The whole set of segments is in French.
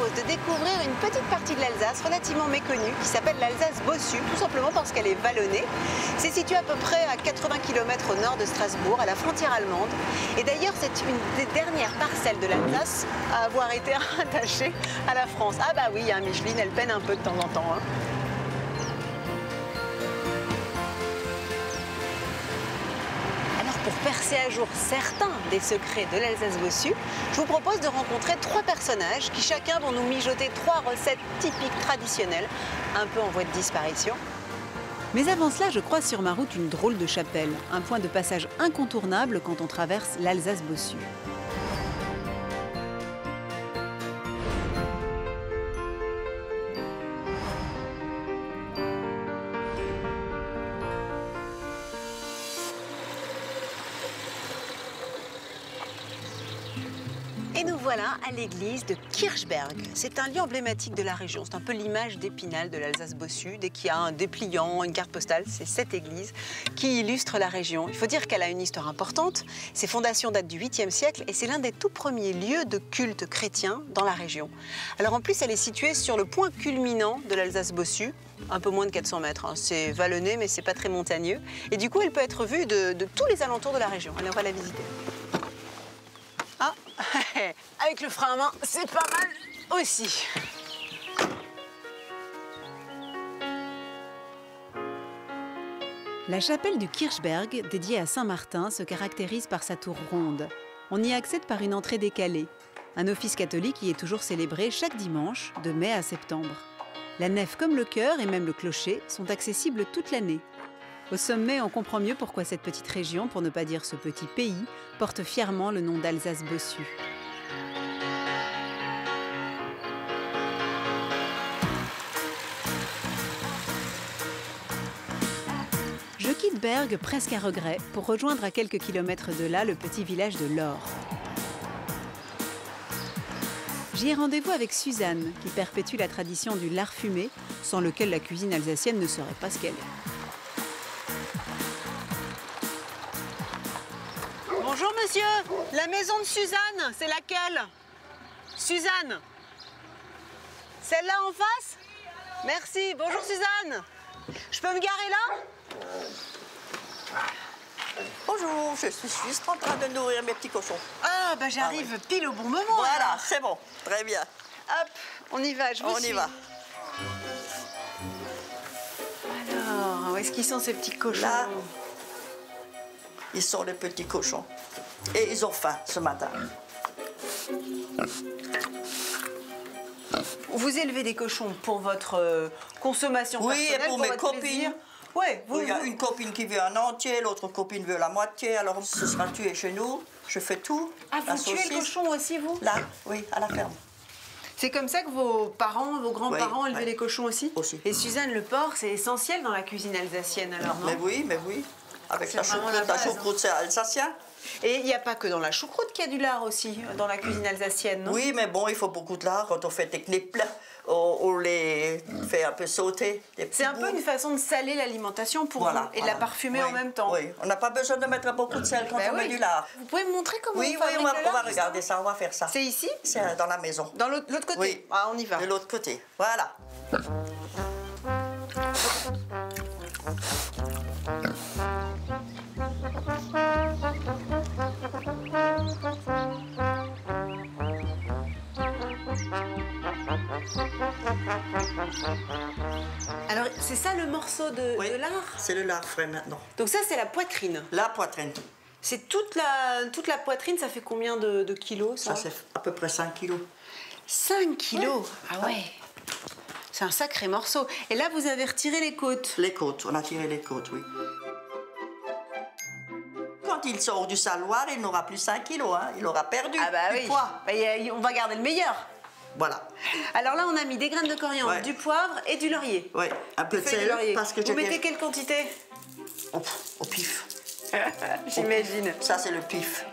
propose de découvrir une petite partie de l'Alsace relativement méconnue qui s'appelle l'Alsace bossue, tout simplement parce qu'elle est vallonnée. C'est situé à peu près à 80 km au nord de Strasbourg, à la frontière allemande. Et d'ailleurs, c'est une des dernières parcelles de l'Alsace à avoir été rattachée à la France. Ah bah oui, hein, Micheline, elle peine un peu de temps en temps. Hein. Pour percer à jour certains des secrets de l'Alsace bossue, je vous propose de rencontrer 3 personnages qui chacun vont nous mijoter 3 recettes typiques traditionnelles, un peu en voie de disparition. Mais avant cela, je croise sur ma route une drôle de chapelle, un point de passage incontournable quand on traverse l'Alsace bossue. Et nous voilà à l'église de Kirchberg. C'est un lieu emblématique de la région. C'est un peu l'image d'Épinal de l'Alsace bossue. Dès qu'il y a un dépliant, une carte postale, c'est cette église qui illustre la région. Il faut dire qu'elle a une histoire importante. Ses fondations datent du 8e siècle et c'est l'un des tout premiers lieux de culte chrétien dans la région. Alors en plus, elle est située sur le point culminant de l'Alsace bossue, un peu moins de 400 mètres. Hein. C'est vallonné, mais c'est pas très montagneux. Et du coup, elle peut être vue de tous les alentours de la région. Allez, on va la visiter. Ah, avec le frein à main, c'est pas mal aussi. La chapelle du Kirchberg, dédiée à Saint-Martin, se caractérise par sa tour ronde. On y accède par une entrée décalée. Un office catholique y est toujours célébré chaque dimanche, de mai à septembre. La nef comme le chœur et même le clocher sont accessibles toute l'année. Au sommet, on comprend mieux pourquoi cette petite région, pour ne pas dire ce petit pays, porte fièrement le nom d'Alsace bossue. Je quitte Berg presque à regret pour rejoindre à quelques kilomètres de là le petit village de Lor. J'y ai rendez-vous avec Suzanne, qui perpétue la tradition du lard fumé, sans lequel la cuisine alsacienne ne serait pas ce qu'elle est. Bonjour monsieur, la maison de Suzanne, c'est laquelle? Suzanne? Celle-là en face? Merci, bonjour Suzanne. Je peux me garer là? Bonjour, je suis juste en train de nourrir mes petits cochons. Ah bah j'arrive pile au bon moment. Voilà, c'est bon, très bien. Hop, on y va, je vous suis. On y va. Alors, où est-ce qu'ils sont ces petits cochons? Là, ils sont les petits cochons. Et ils ont faim ce matin. Vous élevez des cochons pour votre consommation personnelle? Oui, et pour mes copines. Ouais, Il y a une copine qui veut un entier, l'autre copine veut la moitié. Alors ce sera tué chez nous. Je fais tout. Ah, vous tuez le cochon aussi, vous? Là, oui, à la ferme. C'est comme ça que vos parents, vos grands-parents élevaient les cochons aussi? Aussi. Et Suzanne, le porc, c'est essentiel dans la cuisine alsacienne alors, non? Mais oui. Avec la choucroute, c'est alsacien. Et il n'y a pas que dans la choucroute qu'il y a du lard aussi, dans la cuisine alsacienne, non? Oui, mais bon, il faut beaucoup de lard. Quand on fait des knipples, on les fait un peu sauter. C'est un peu une façon de saler l'alimentation pour vous et de la parfumer en même temps. Oui, on n'a pas besoin de mettre beaucoup de sel quand on met du lard. Vous pouvez me montrer comment on fabrique le lard? On va regarder ça, on va faire ça. C'est ici? C'est dans la maison. Dans l'autre côté? Oui. Ah, on y va. De l'autre côté, voilà. Alors, c'est ça le morceau de lard? C'est le lard frais maintenant. Donc ça, c'est la poitrine? La poitrine. C'est toute la poitrine, ça fait combien de kilos, ça? Ça, c'est à peu près 5 kilos. 5 kilos? Ah ouais. C'est un sacré morceau. Et là, vous avez retiré les côtes? Les côtes, on a tiré les côtes, oui. Quand il sort du saloir, il n'aura plus 5 kilos, hein. Il aura perdu du poids. Bah, on va garder le meilleur. Voilà. Alors là, on a mis des graines de coriandre, du poivre et du laurier. Oui, un peu de sel. Parce que vous mettez quelle quantité? Au pif. J'imagine. Ça, c'est le pif.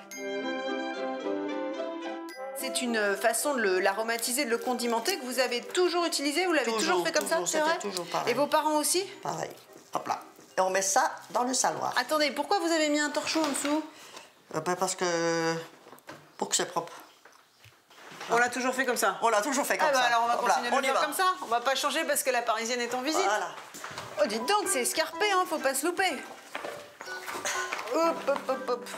C'est une façon de l'aromatiser, de le condimenter que vous avez toujours utilisé? Vous l'avez toujours fait comme ça, c'est vrai? Toujours pareil. Et vos parents aussi? Pareil. Hop là. Et on met ça dans le saloir. Attendez, pourquoi vous avez mis un torchon en dessous? Parce que... pour que c'est propre. On l'a toujours fait comme ça? On l'a toujours fait comme ça. Alors on va Hop là, continuer de on le y faire va. comme ça. On va pas changer parce que la Parisienne est en visite. Voilà. Oh, dites donc, c'est escarpé, hein, faut pas se louper. Hop, hop, hop, hop.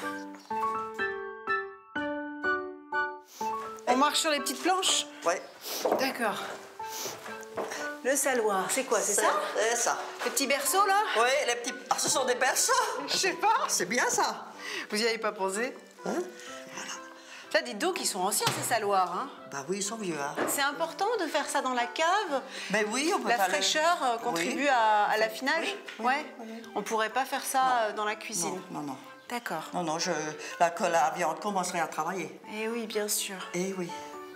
On marche sur les petites planches? Oui. D'accord. Le saloir, c'est quoi, c'est ça? C'est ça. Les petits berceaux, là? Oui, les petits... Ah, ce sont des berceaux. Je sais pas. C'est bien ça. Vous y avez pas pensé? Hein? Ça, dites donc, ils sont anciens, ces saloirs, hein? Bah oui, ils sont vieux, hein. C'est important de faire ça dans la cave? Mais oui, on peut La pas fraîcheur contribue Oui. à l'affinage? Oui, Ouais. oui. On pourrait pas faire ça dans la cuisine? Non, non, non. D'accord. Non, non, la viande commencerait à travailler. Eh oui, bien sûr. Eh oui.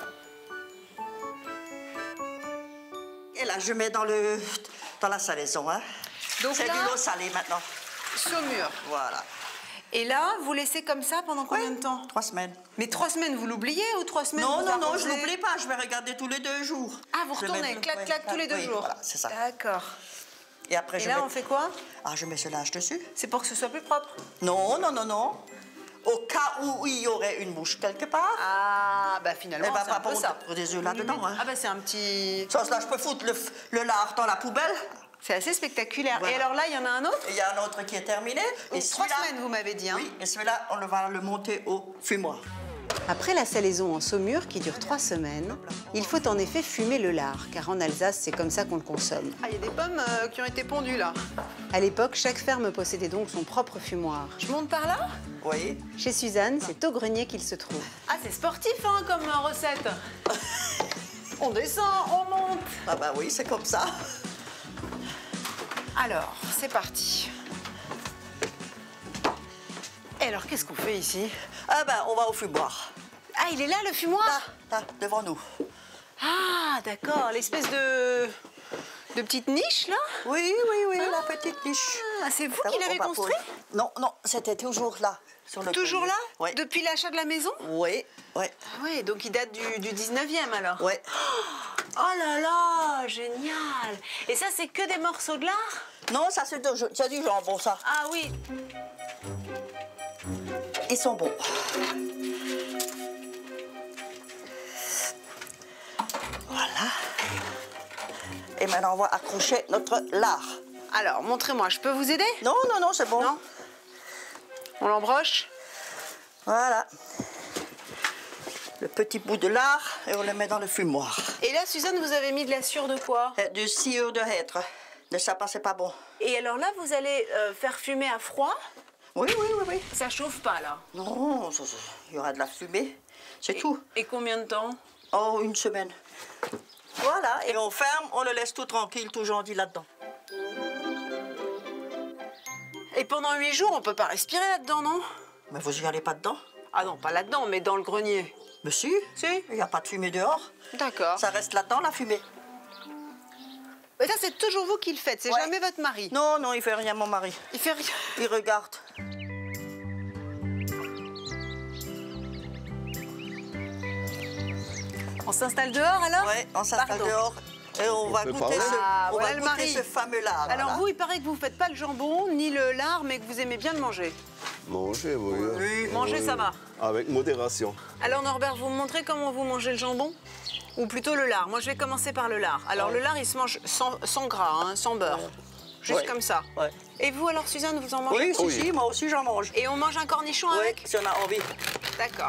Et là, je mets dans la salaison, hein. Donc C'est là- de l'eau salée maintenant. Saumure. Voilà. Et là, vous laissez comme ça pendant combien de temps? 3 semaines. Mais 3 semaines, vous l'oubliez ou 3 semaines Non, vous non, non, je arrosez? l'oublie pas. Je vais regarder tous les 2 jours. Ah, vous Je retournez, mets- clac, ouais, clac, tous les 2 oui, jours? Voilà, c'est ça. D'accord. Et après, Et je là, mets... on fait quoi? Ah, je mets ce linge dessus. C'est pour que ce soit plus propre? Non, non, non, non. Au cas où il y aurait une mouche quelque part, Ah, bah finalement, elle va c'est pas un peu ça. pondre des œufs là-dedans. Hein. Ah bah c'est un petit... Sans cela, je peux foutre le lard dans la poubelle. C'est assez spectaculaire. Voilà. Et alors là, il y en a un autre? Et il y a un autre qui est terminé. Et 3 celui-là- semaines, vous m'avez dit, hein? Oui, et celui-là, on va le monter au fumoir. Après la salaison en saumure qui dure 3 semaines, il faut en effet fumer le lard, car en Alsace, c'est comme ça qu'on le consomme. Ah, il y a des pommes qui ont été pondues, là. À l'époque, chaque ferme possédait donc son propre fumoir. Je monte par là? Oui. Chez Suzanne, c'est au grenier qu'il se trouve. Ah, c'est sportif, hein, comme recette. On descend, on monte. Ah bah oui, c'est comme ça. Alors, c'est parti. Et alors, qu'est-ce qu'on fait ici? Ah ben, on va au fumoir. Ah, il est là, le fumoir? Là, devant nous. Ah, d'accord, l'espèce de petite niche, là? Oui, oui, oui, la petite niche. Ah, c'est vous Ah, qui on l'avez va construit? Non, non, c'était toujours là. Sur le Toujours grenier. là? Oui. Depuis l'achat de la maison? Oui, oui, Ah ouais, donc il date du 19e, alors? oui. Oh là là, génial! Et ça, c'est que des morceaux de lard? Non, ça c'est du jambon, ça. Ah oui. Ils sont bons. Voilà. Et maintenant, on va accrocher notre lard. Alors, montrez-moi, je peux vous aider? Non, non, non, c'est bon. Non. On l'embroche? Voilà. Le petit bout de lard et on le met dans le fumoir. Et là, Suzanne, vous avez mis de la sciure de quoi? Du sirop de hêtre. Le sapin, c'est pas bon. Et alors là, vous allez faire fumer à froid? Oui, oui, oui, oui. Ça chauffe pas, là? Non, il y aura de la fumée. C'est tout. Et combien de temps? Oh, 1 semaine. Voilà, et on ferme, on le laisse tout tranquille, tout gentil là-dedans. Et pendant 8 jours, on peut pas respirer là-dedans, non? Mais vous y allez pas dedans? Ah non, pas là-dedans, mais dans le grenier. Mais si, Si? il n'y a pas de fumée dehors. D'accord. Ça reste là-dedans, la fumée. Mais ça, c'est toujours vous qui le faites, c'est Ouais. jamais votre mari. Non, non, il fait rien, mon mari. Il fait rien. Il regarde. On s'installe dehors, alors? Ouais, on s'installe Pardon. dehors et on va peut goûter, parler. Ah, on voilà va le goûter mari. ce fameux lard. Alors voilà. vous, il paraît que vous faites pas le jambon ni le lard, mais que vous aimez bien le manger. Manger, oui. Oui. Manger, ça va. Avec modération. Alors Norbert, vous me montrez comment vous mangez le jambon? Ou plutôt le lard? Moi, je vais commencer par le lard. Alors le lard, il se mange sans gras, hein, sans beurre. Juste Ouais. comme ça. Ouais. Et vous, alors Suzanne, vous en mangez? Oui, si, Oui. si, moi aussi j'en mange. Et on mange un cornichon Oui, avec? si on a envie. D'accord.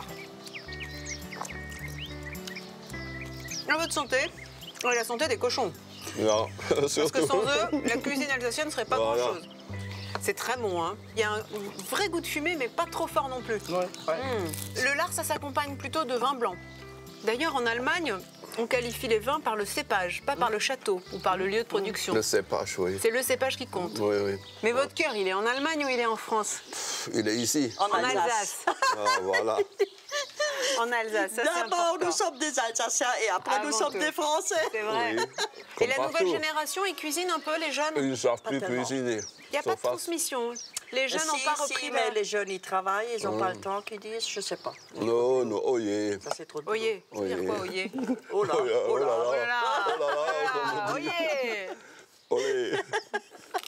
À votre santé. Et la santé des cochons. Non, Parce que surtout. sans eux, la cuisine alsacienne ne serait pas Voilà. grand-chose. C'est très bon, hein. Il y a un vrai goût de fumée, mais pas trop fort non plus. Le lard, ça s'accompagne plutôt de vin blanc. D'ailleurs, en Allemagne, on qualifie les vins par le cépage, pas par le château ou par le lieu de production. Le cépage, oui. C'est le cépage qui compte. Oui, oui. Mais votre cœur, il est en Allemagne ou il est en France? Il est ici. En En Alsace. Ah, voilà. En Alsace, ça c'est D'abord, important. nous sommes des Alsaciens et après, nous Avant sommes tout. des Français. C'est vrai. Oui. Et Comme la nouvelle partout. génération, ils cuisinent un peu, les jeunes? Ils ne savent plus Pas tellement. cuisiner. Il n'y a pas de transmission. Les jeunes n'ont Si, pas si, repris mais la... les jeunes, ils travaillent, ils n'ont pas le temps qu'ils disent, je sais pas. Non, non, oh yeah. Ça, c'est trop de Oyez, ça veut dire Oyez. quoi, oyez? Oh là, Oh là oh là. là. Oh là là, Oh là là, oh là là, oyez. Olé.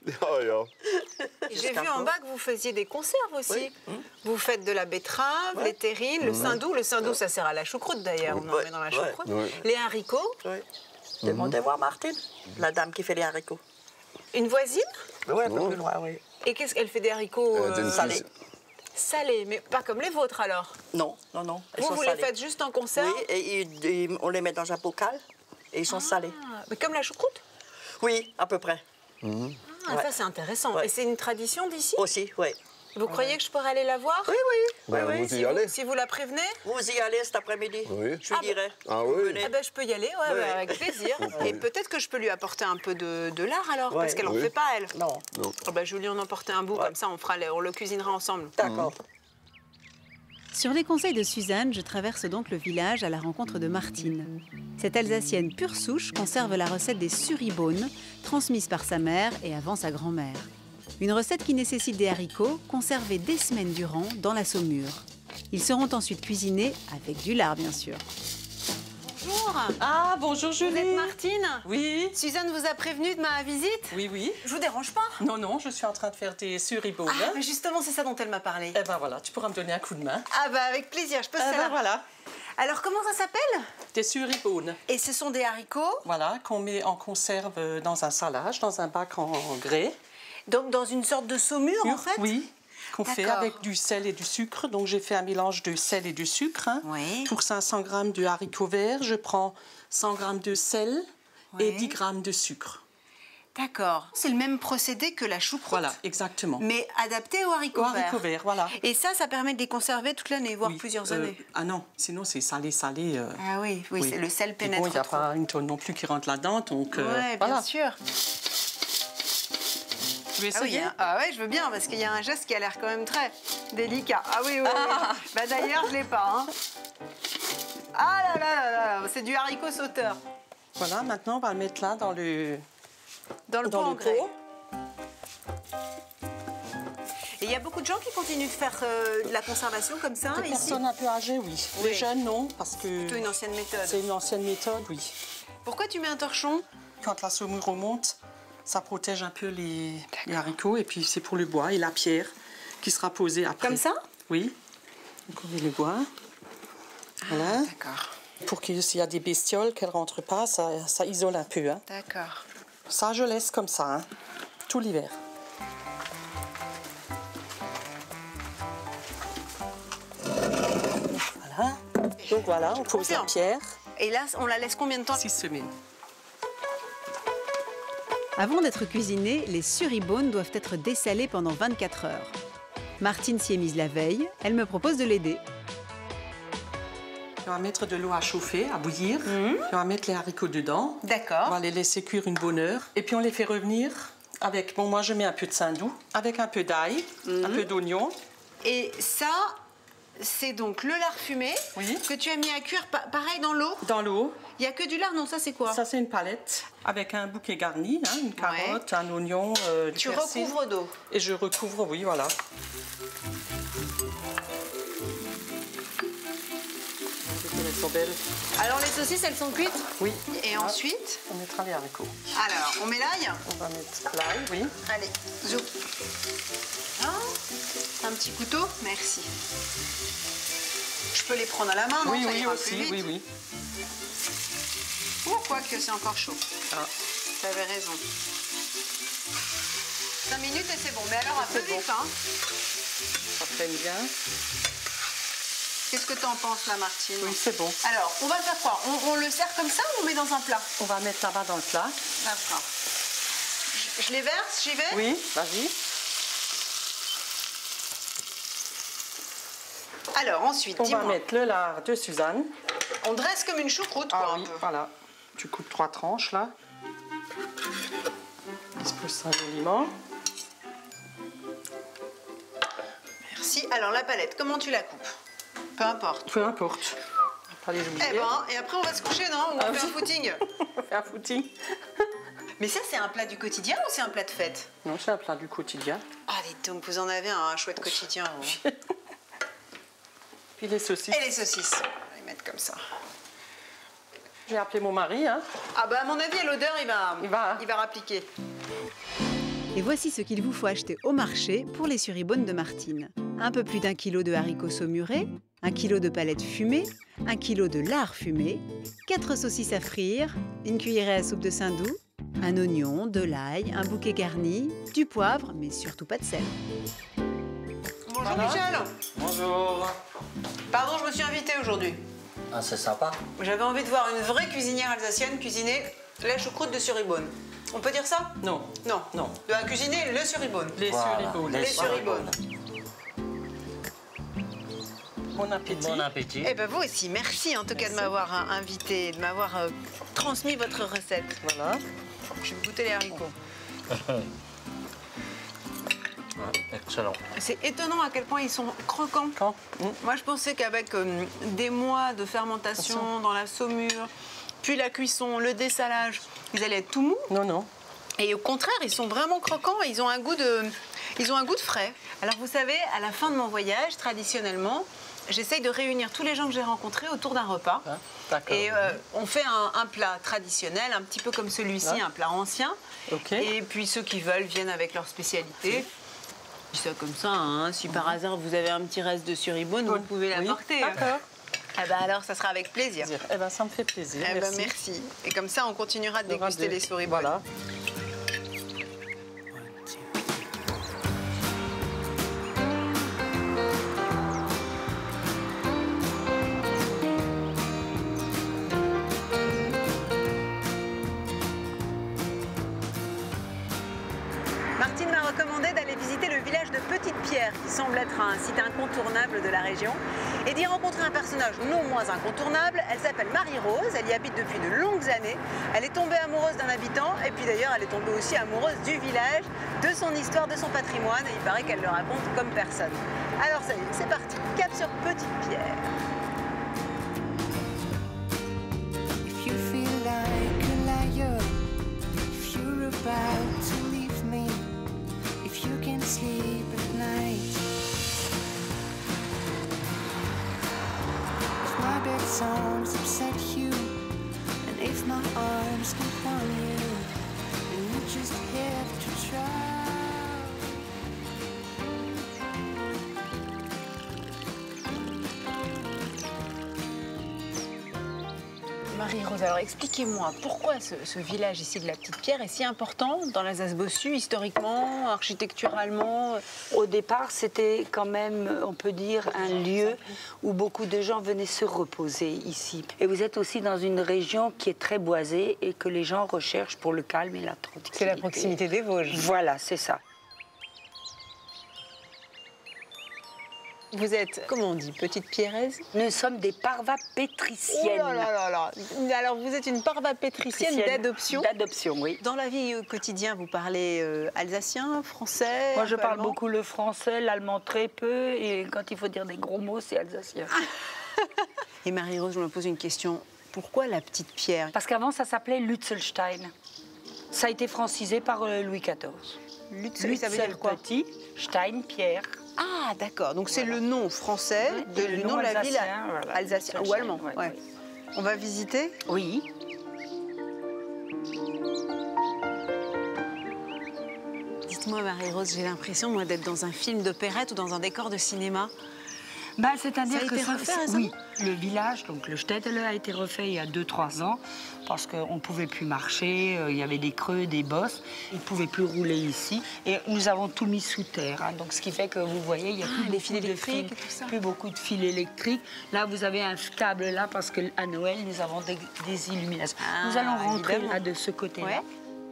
Ja, ja. Et j'ai vu en bas que vous faisiez des conserves aussi. Vous faites de la betterave, les terrines, le saindoux. Le saindoux, ça sert à la choucroute d'ailleurs, on en met dans la choucroute. Les haricots. Oui. Demandez voir Martine, la dame qui fait les haricots. Une voisine. Oui, un peu plus loin, oui. Et qu'est-ce qu'elle fait des haricots salés. Salés, mais pas comme les vôtres alors. Non, non, non. Ils sont Vous les salés. faites juste en conserve? Oui, et on les met dans un bocal et ils sont salés. Mais comme la choucroute? Oui, à peu près. Ah, ça c'est intéressant. Ouais. Et c'est une tradition d'ici? Aussi, oui. Vous croyez que je pourrais aller la voir? Oui, oui. Ben, vous y allez. Si vous la prévenez? Vous y allez cet après-midi? Oui. Je lui dirai. Ah Vous oui. venez. Ah ben, je peux y aller, ouais, Oui. ouais, avec plaisir. Et peut-être que je peux lui apporter un peu de lard alors, Ouais. parce qu'elle n'en Oui. fait pas elle. Non. Ah ben, je vais lui en emporter un bout, comme ça on le cuisinera ensemble. D'accord. Sur les conseils de Suzanne, je traverse donc le village à la rencontre de Martine. Cette Alsacienne pure souche conserve la recette des suribaunes, transmise par sa mère et avant sa grand-mère. Une recette qui nécessite des haricots conservés des semaines durant dans la saumure. Ils seront ensuite cuisinés avec du lard, bien sûr. Bonjour. Ah, bonjour Vous Julie. êtes Martine? Oui, Suzanne vous a prévenu de ma visite? oui, oui. Je vous dérange pas? Non, non, je suis en train de faire des suribaunes. Ah, mais justement, c'est ça dont elle m'a parlé. Eh ben voilà, tu pourras me donner un coup de main. Ah bah avec plaisir, je peux Eh faire. ben voilà, Alors comment ça s'appelle? des suribaunes. Et ce sont des haricots, Voilà, qu'on met en conserve dans un salage, dans un bac en grès. donc dans une sorte de saumure en fait? Oui, qu'on fait D'accord. avec du sel et du sucre. Donc j'ai fait un mélange de sel et de sucre. Hein. Oui. Pour 500 g de haricots verts, je prends 100 g de sel et Oui. 10 g de sucre. D'accord. C'est le même procédé que la choucroute. Voilà, exactement. Mais adapté aux haricots Aux verts. haricots verts, voilà. Et ça permet de les conserver toute l'année, voire Oui, plusieurs euh, années. Ah non, sinon c'est salé. Ah oui, oui, c'est le sel Puis pénètre bon, il n'y a trop. pas une tonne non plus qui rentre là-dedans, donc Ouais, voilà. bien sûr. Tu veux Ah oui, essayer ah ouais, je veux bien, parce qu'il y a un geste qui a l'air quand même très délicat. Ah oui, oui, oui. Bah d'ailleurs, je l'ai pas. Hein. Ah là là là là, c'est du haricot sauteur. Voilà, maintenant on va le mettre là dans le Dans le pot en grès. pot. Et il y a beaucoup de gens qui continuent de faire de la conservation comme ça, Des ici? personnes un peu âgées, oui. Oui. Les jeunes, non, parce que Plutôt une ancienne méthode. c'est une ancienne méthode, oui. Pourquoi tu mets un torchon? Quand la saumure remonte, ça protège un peu les haricots, et puis c'est pour le bois et la pierre qui sera posée après. Comme ça? Oui. Donc on met le bois. Voilà. D'accord, Pour que s'il y a des bestioles, qu'elles ne rentrent pas, ça isole un peu. Hein. d'accord. Ça, je laisse comme ça, hein, tout l'hiver. Voilà. Donc voilà, on pose la bien. pierre. Et là, on la laisse combien de temps? 6 semaines. Avant d'être cuisinés, les suribaunes doivent être dessalées pendant 24 heures. Martine s'y est mise la veille, elle me propose de l'aider. On va mettre de l'eau à chauffer, à bouillir. Puis on va mettre les haricots dedans. On D'accord. va les laisser cuire une bonne heure. Et puis on les fait revenir avec, bon moi je mets un peu de saindoux, avec un peu d'ail, un peu d'oignon. Et ça, c'est donc le lard fumé Oui. que tu as mis à cuire pareil dans l'eau. Dans l'eau, Il n'y a que du lard, non, ça c'est quoi? ça c'est une palette avec un bouquet garni, hein, une carotte, un oignon, du Tu persil. recouvres d'eau. Et je recouvre, oui, voilà. Elles sont belles. Alors les saucisses, elles sont cuites? Oui. Et ensuite, On mettra les haricots. alors, on met l'ail? On va mettre l'ail, oui. Allez, zou. Un petit couteau? Merci. Je peux les prendre à la main, non? Oui, Ça oui, ira aussi, plus vite. oui, oui. Oh, quoique c'est encore chaud. Ah. Tu avais raison. 5 minutes et c'est bon. Mais alors un peu C'est bon. vite, hein? Ça freine bien. Qu'est-ce que tu en penses là, Martine? Oui, c'est bon. Alors, on va faire quoi? On le sert comme ça ou on met dans un plat? On va mettre là-bas dans le plat. D'accord. Je les verse, j'y vais? Oui, vas-y. Alors, ensuite, On va dis-moi. mettre le lard de Suzanne. On dresse comme une choucroute, quoi, Ah un oui, peu. voilà. Tu coupes 3 tranches là. Dispose ça joliment. Merci. Alors, la palette, comment tu la coupes? Peu importe. Peu importe. On va pas les oublier. Eh ben, et après, on va se coucher, non? Ou on fait un footing? On fait un footing. Mais ça, c'est un plat du quotidien ou c'est un plat de fête? Non, c'est un plat du quotidien. Ah, dites donc, vous en avez un chouette quotidien. Vous. Puis les saucisses. Et les saucisses. On va les mettre comme ça. J'ai appelé mon mari, hein. Ah bah à mon avis, à l'odeur, il va Il va. rappliquer. Et voici ce qu'il vous faut acheter au marché pour les suribones de Martine. Un peu plus d'1 kilo de haricots saumurés, 1 kilo de palettes fumées, 1 kilo de lard fumé, 4 saucisses à frire, une cuillerée à soupe de saindoux, un oignon, de l'ail, un bouquet garni, du poivre, mais surtout pas de sel. Bonjour Michel. Bonjour. Pardon, je me suis invitée aujourd'hui. Ah, c'est sympa. J'avais envie de voir une vraie cuisinière alsacienne cuisiner la choucroute de suribone. On peut dire ça? Non. Non. Non. De cuisiner le suribone. Les Voilà. suribones. Les suribones. Bon appétit. Bon appétit. Eh ben vous aussi, merci en tout cas de m'avoir invité, de m'avoir transmis votre recette. Voilà. Je vais goûter les haricots. Excellent. C'est étonnant à quel point ils sont croquants. Quand Moi, je pensais qu'avec des mois de fermentation dans la saumure, puis la cuisson, le dessalage, ils allaient être tout mous. Non, non. Et au contraire, ils sont vraiment croquants. Ils ont un goût de frais. Alors, vous savez, à la fin de mon voyage, traditionnellement, j'essaye de réunir tous les gens que j'ai rencontrés autour d'un repas. Ah, d'accord. Et on fait un plat traditionnel, un petit peu comme celui-ci, un plat ancien. Ok. Et puis ceux qui veulent viennent avec leur spécialité. Je dis ça comme ça, hein. Si par hasard vous avez un petit reste de suribone, vous pouvez l'apporter. D'accord. Eh ben alors, ça sera avec plaisir. Eh ben, ça me fait plaisir. Eh ben, Merci. merci. Et comme ça, on continuera de déguster les suribones. Voilà. Martine m'a recommandé d'aller visiter le village de Petite-Pierre, qui semble être un site incontournable de la région, et d'y rencontrer un personnage non moins incontournable. Elle s'appelle Marie-Rose, elle y habite depuis de longues années. Elle est tombée amoureuse d'un habitant, et puis d'ailleurs, elle est tombée aussi amoureuse du village, de son histoire, de son patrimoine, et il paraît qu'elle le raconte comme personne. Alors ça y est, c'est parti, cap sur Petite-Pierre. If you feel like a liar, if you're about to leave me, if you can sleep at night, if my bed sounds upset you, and if my arms don't want you, then you just have to try. Marie-Rose, alors expliquez-moi, pourquoi ce village ici de la Petite-Pierre est si important dans l'Alsace bossue, historiquement, architecturalement? Au départ, c'était quand même, on peut dire, un lieu où beaucoup de gens venaient se reposer ici. Et vous êtes aussi dans une région qui est très boisée et que les gens recherchent pour le calme et la tranquillité. C'est la proximité des Vosges. Voilà, c'est ça. Vous êtes, comment on dit, petite pierraise? Nous sommes des parvas Oh pétriciennes. là là là là. Alors vous êtes une parva pétricienne d'adoption? D'adoption, oui. Dans la vie quotidien, vous parlez alsacien, français? Moi, je un peu parle allemand? beaucoup le français, l'allemand très peu, et quand il faut dire des gros mots, c'est alsacien. Et Marie-Rose, je me pose une question. Pourquoi la petite pierre? Parce qu'avant, ça s'appelait Lutzelstein. Ça a été francisé par Louis XIV. Lutzel, ça veut dire quoi? petit, Stein, pierre. Ah, d'accord. Donc c'est le nom français Oui, et du le nom nom de la ville alsacien, voilà. alsacien ou allemand. Ouais, Ouais. ouais. On va visiter? Oui. Dites-moi, Marie-Rose, j'ai l'impression, moi, d'être dans un film d'opérette ou dans un décor de cinéma. Bah, c'est-à-dire Ça a que été refait récemment? oui, le village, donc le Städtele, a été refait il y a 2-3 ans parce qu'on ne pouvait plus marcher, il y avait des creux, des bosses, il ne pouvait plus rouler ici. Et nous avons tout mis sous terre, hein, donc ce qui fait que vous voyez, il y a plus les beaucoup fils de électriques et tout ça. plus beaucoup de fils électriques. Là, vous avez un câble là parce qu'à Noël, nous avons des illuminations. Ah, nous allons rentrer évidemment. là de ce côté-là. Ouais.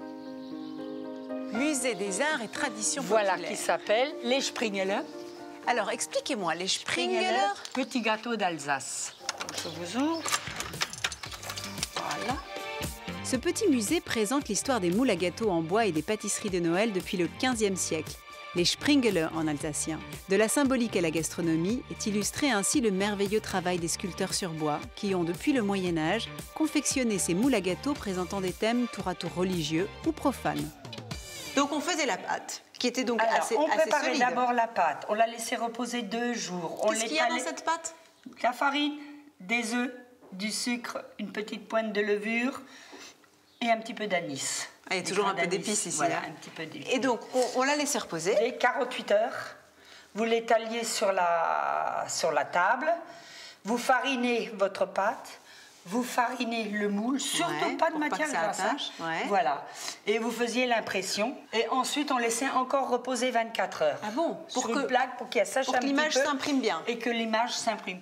Musée des arts et traditions Voilà, populaires. qui s'appelle les Springele. Alors, expliquez-moi, les Springele. Petit gâteau d'Alsace. Je vous ouvre. Voilà. Ce petit musée présente l'histoire des moules à gâteaux en bois et des pâtisseries de Noël depuis le XVe siècle. Les Springele en alsacien. De la symbolique à la gastronomie est illustré ainsi le merveilleux travail des sculpteurs sur bois qui ont, depuis le Moyen-Âge, confectionné ces moules à gâteaux présentant des thèmes tour à tour religieux ou profanes. Donc, on faisait la pâte, qui était donc Alors, assez on préparait solide. d'abord la pâte. On l'a laissée reposer 2 jours. On Qu'est-ce qu'il y a dans l'étalait- cette pâte? La farine, des œufs, du sucre, une petite pointe de levure et un petit peu d'anis. Ah, il y a toujours un peu d'épices ici. Voilà, hein. un petit peu d'épices. Et donc, on l'a laissé reposer. Et 48 heures, vous l'étaliez sur la table, vous farinez votre pâte, vous farinez le moule, surtout Ouais, pas de pour pas matière que ça grasse. hein. attache, ouais. Voilà. Et vous faisiez l'impression. Et ensuite, on laissait encore reposer 24 heures. Ah bon? Sur une plaque pour qu'elle sèche pour un que petit l'image peu s'imprime bien. Et que l'image s'imprime.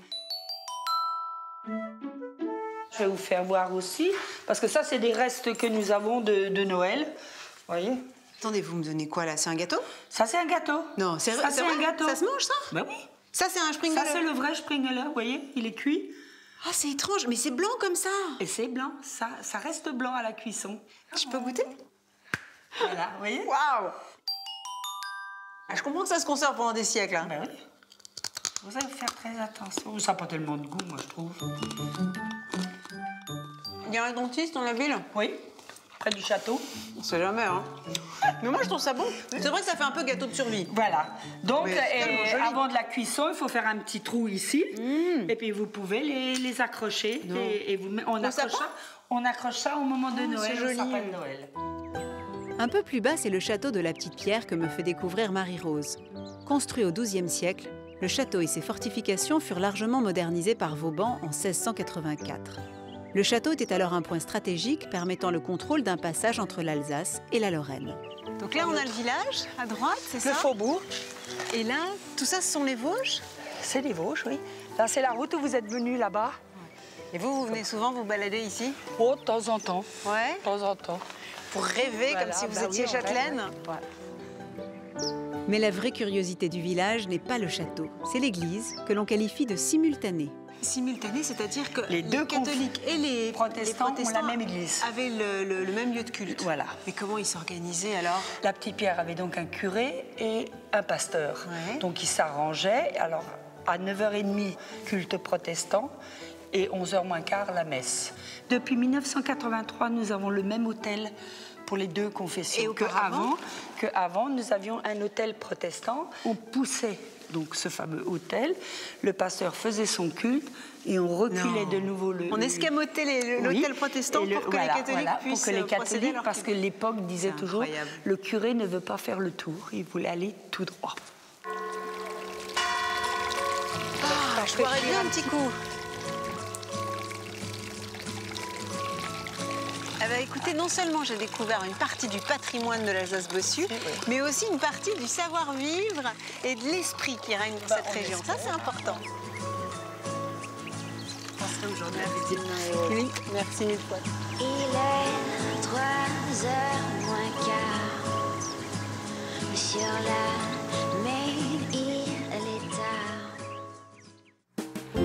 Je vais vous faire voir aussi, parce que ça, c'est des restes que nous avons de Noël. Vous voyez? Attendez, vous me donnez quoi là? C'est un gâteau? Ça, c'est un gâteau. Non, c'est Ça, c'est vrai. un gâteau. Ça se mange ça? Ben oui. Ça, c'est un springler. Ça, c'est le vrai Springler, vous voyez? Il est cuit. Ah, c'est étrange, mais c'est blanc comme ça. Et c'est blanc, ça reste blanc à la cuisson. Je peux goûter? Voilà, vous voyez? Waouh! Ah, je comprends que ça se conserve pendant des siècles. Hein. Ben oui. Vous allez faire très attention. Ça n'a pas tellement de goût, moi, je trouve. Il y a un dentiste dans la ville? Oui, près du château. On sait jamais, hein. Mais moi, je trouve ça bon. C'est vrai que ça fait un peu gâteau de survie. Voilà. Donc, Mais c'est tellement joli. avant de la cuisson, il faut faire un petit trou ici. Et puis, vous pouvez les accrocher. Et on accroche ça au moment de Noël, c'est joli. au sapin de Noël. Un peu plus bas, c'est le château de la Petite Pierre que me fait découvrir Marie-Rose. Construit au XIIe siècle, le château et ses fortifications furent largement modernisés par Vauban en 1684. Le château était alors un point stratégique permettant le contrôle d'un passage entre l'Alsace et la Lorraine. Donc là, on a le village à droite, c'est ça? Le faubourg. Et là, tout ça, ce sont les Vosges? C'est les Vosges, oui. Là, c'est la route où vous êtes venu là-bas. Et vous venez souvent vous balader ici? Oh, de temps en temps. Ouais. De temps en temps. Pour rêver Voilà, comme si vous bah étiez oui, on châtelaine? rêve, ouais. Mais la vraie curiosité du village n'est pas le château, c'est l'église que l'on qualifie de simultanée. Simultané, c'est-à-dire que Les deux catholiques et les protestants ont la même église. avaient le même lieu de culte. Voilà. Mais comment ils s'organisaient alors? La Petite Pierre avait donc un curé et un pasteur. Ouais. Donc ils s'arrangeaient. Alors à 9h30, culte protestant et 11h moins quart, la messe. Depuis 1983, nous avons le même autel pour les deux confessions. Et auparavant Qu'avant, nous avions un autel protestant. On poussait donc ce fameux autel. Le pasteur faisait son culte et on reculait de nouveau le... On escamotait l'autel protestant pour que les catholiques puissent pour que les procéder à catholiques, leur parce que culte. l'époque disait C'est toujours, incroyable. le curé ne veut pas faire le tour, il voulait aller tout droit. Ah, je boirais bien un petit coup. Eh ben, écoutez, non seulement j'ai découvert une partie du patrimoine de l'Alsace-Bossu, mais aussi une partie du savoir-vivre et de l'esprit qui règne dans cette région. Ça, c'est important. Aujourd'hui, oui, merci mille fois. Il est 3h moins quart. Sur la mer, il est tard.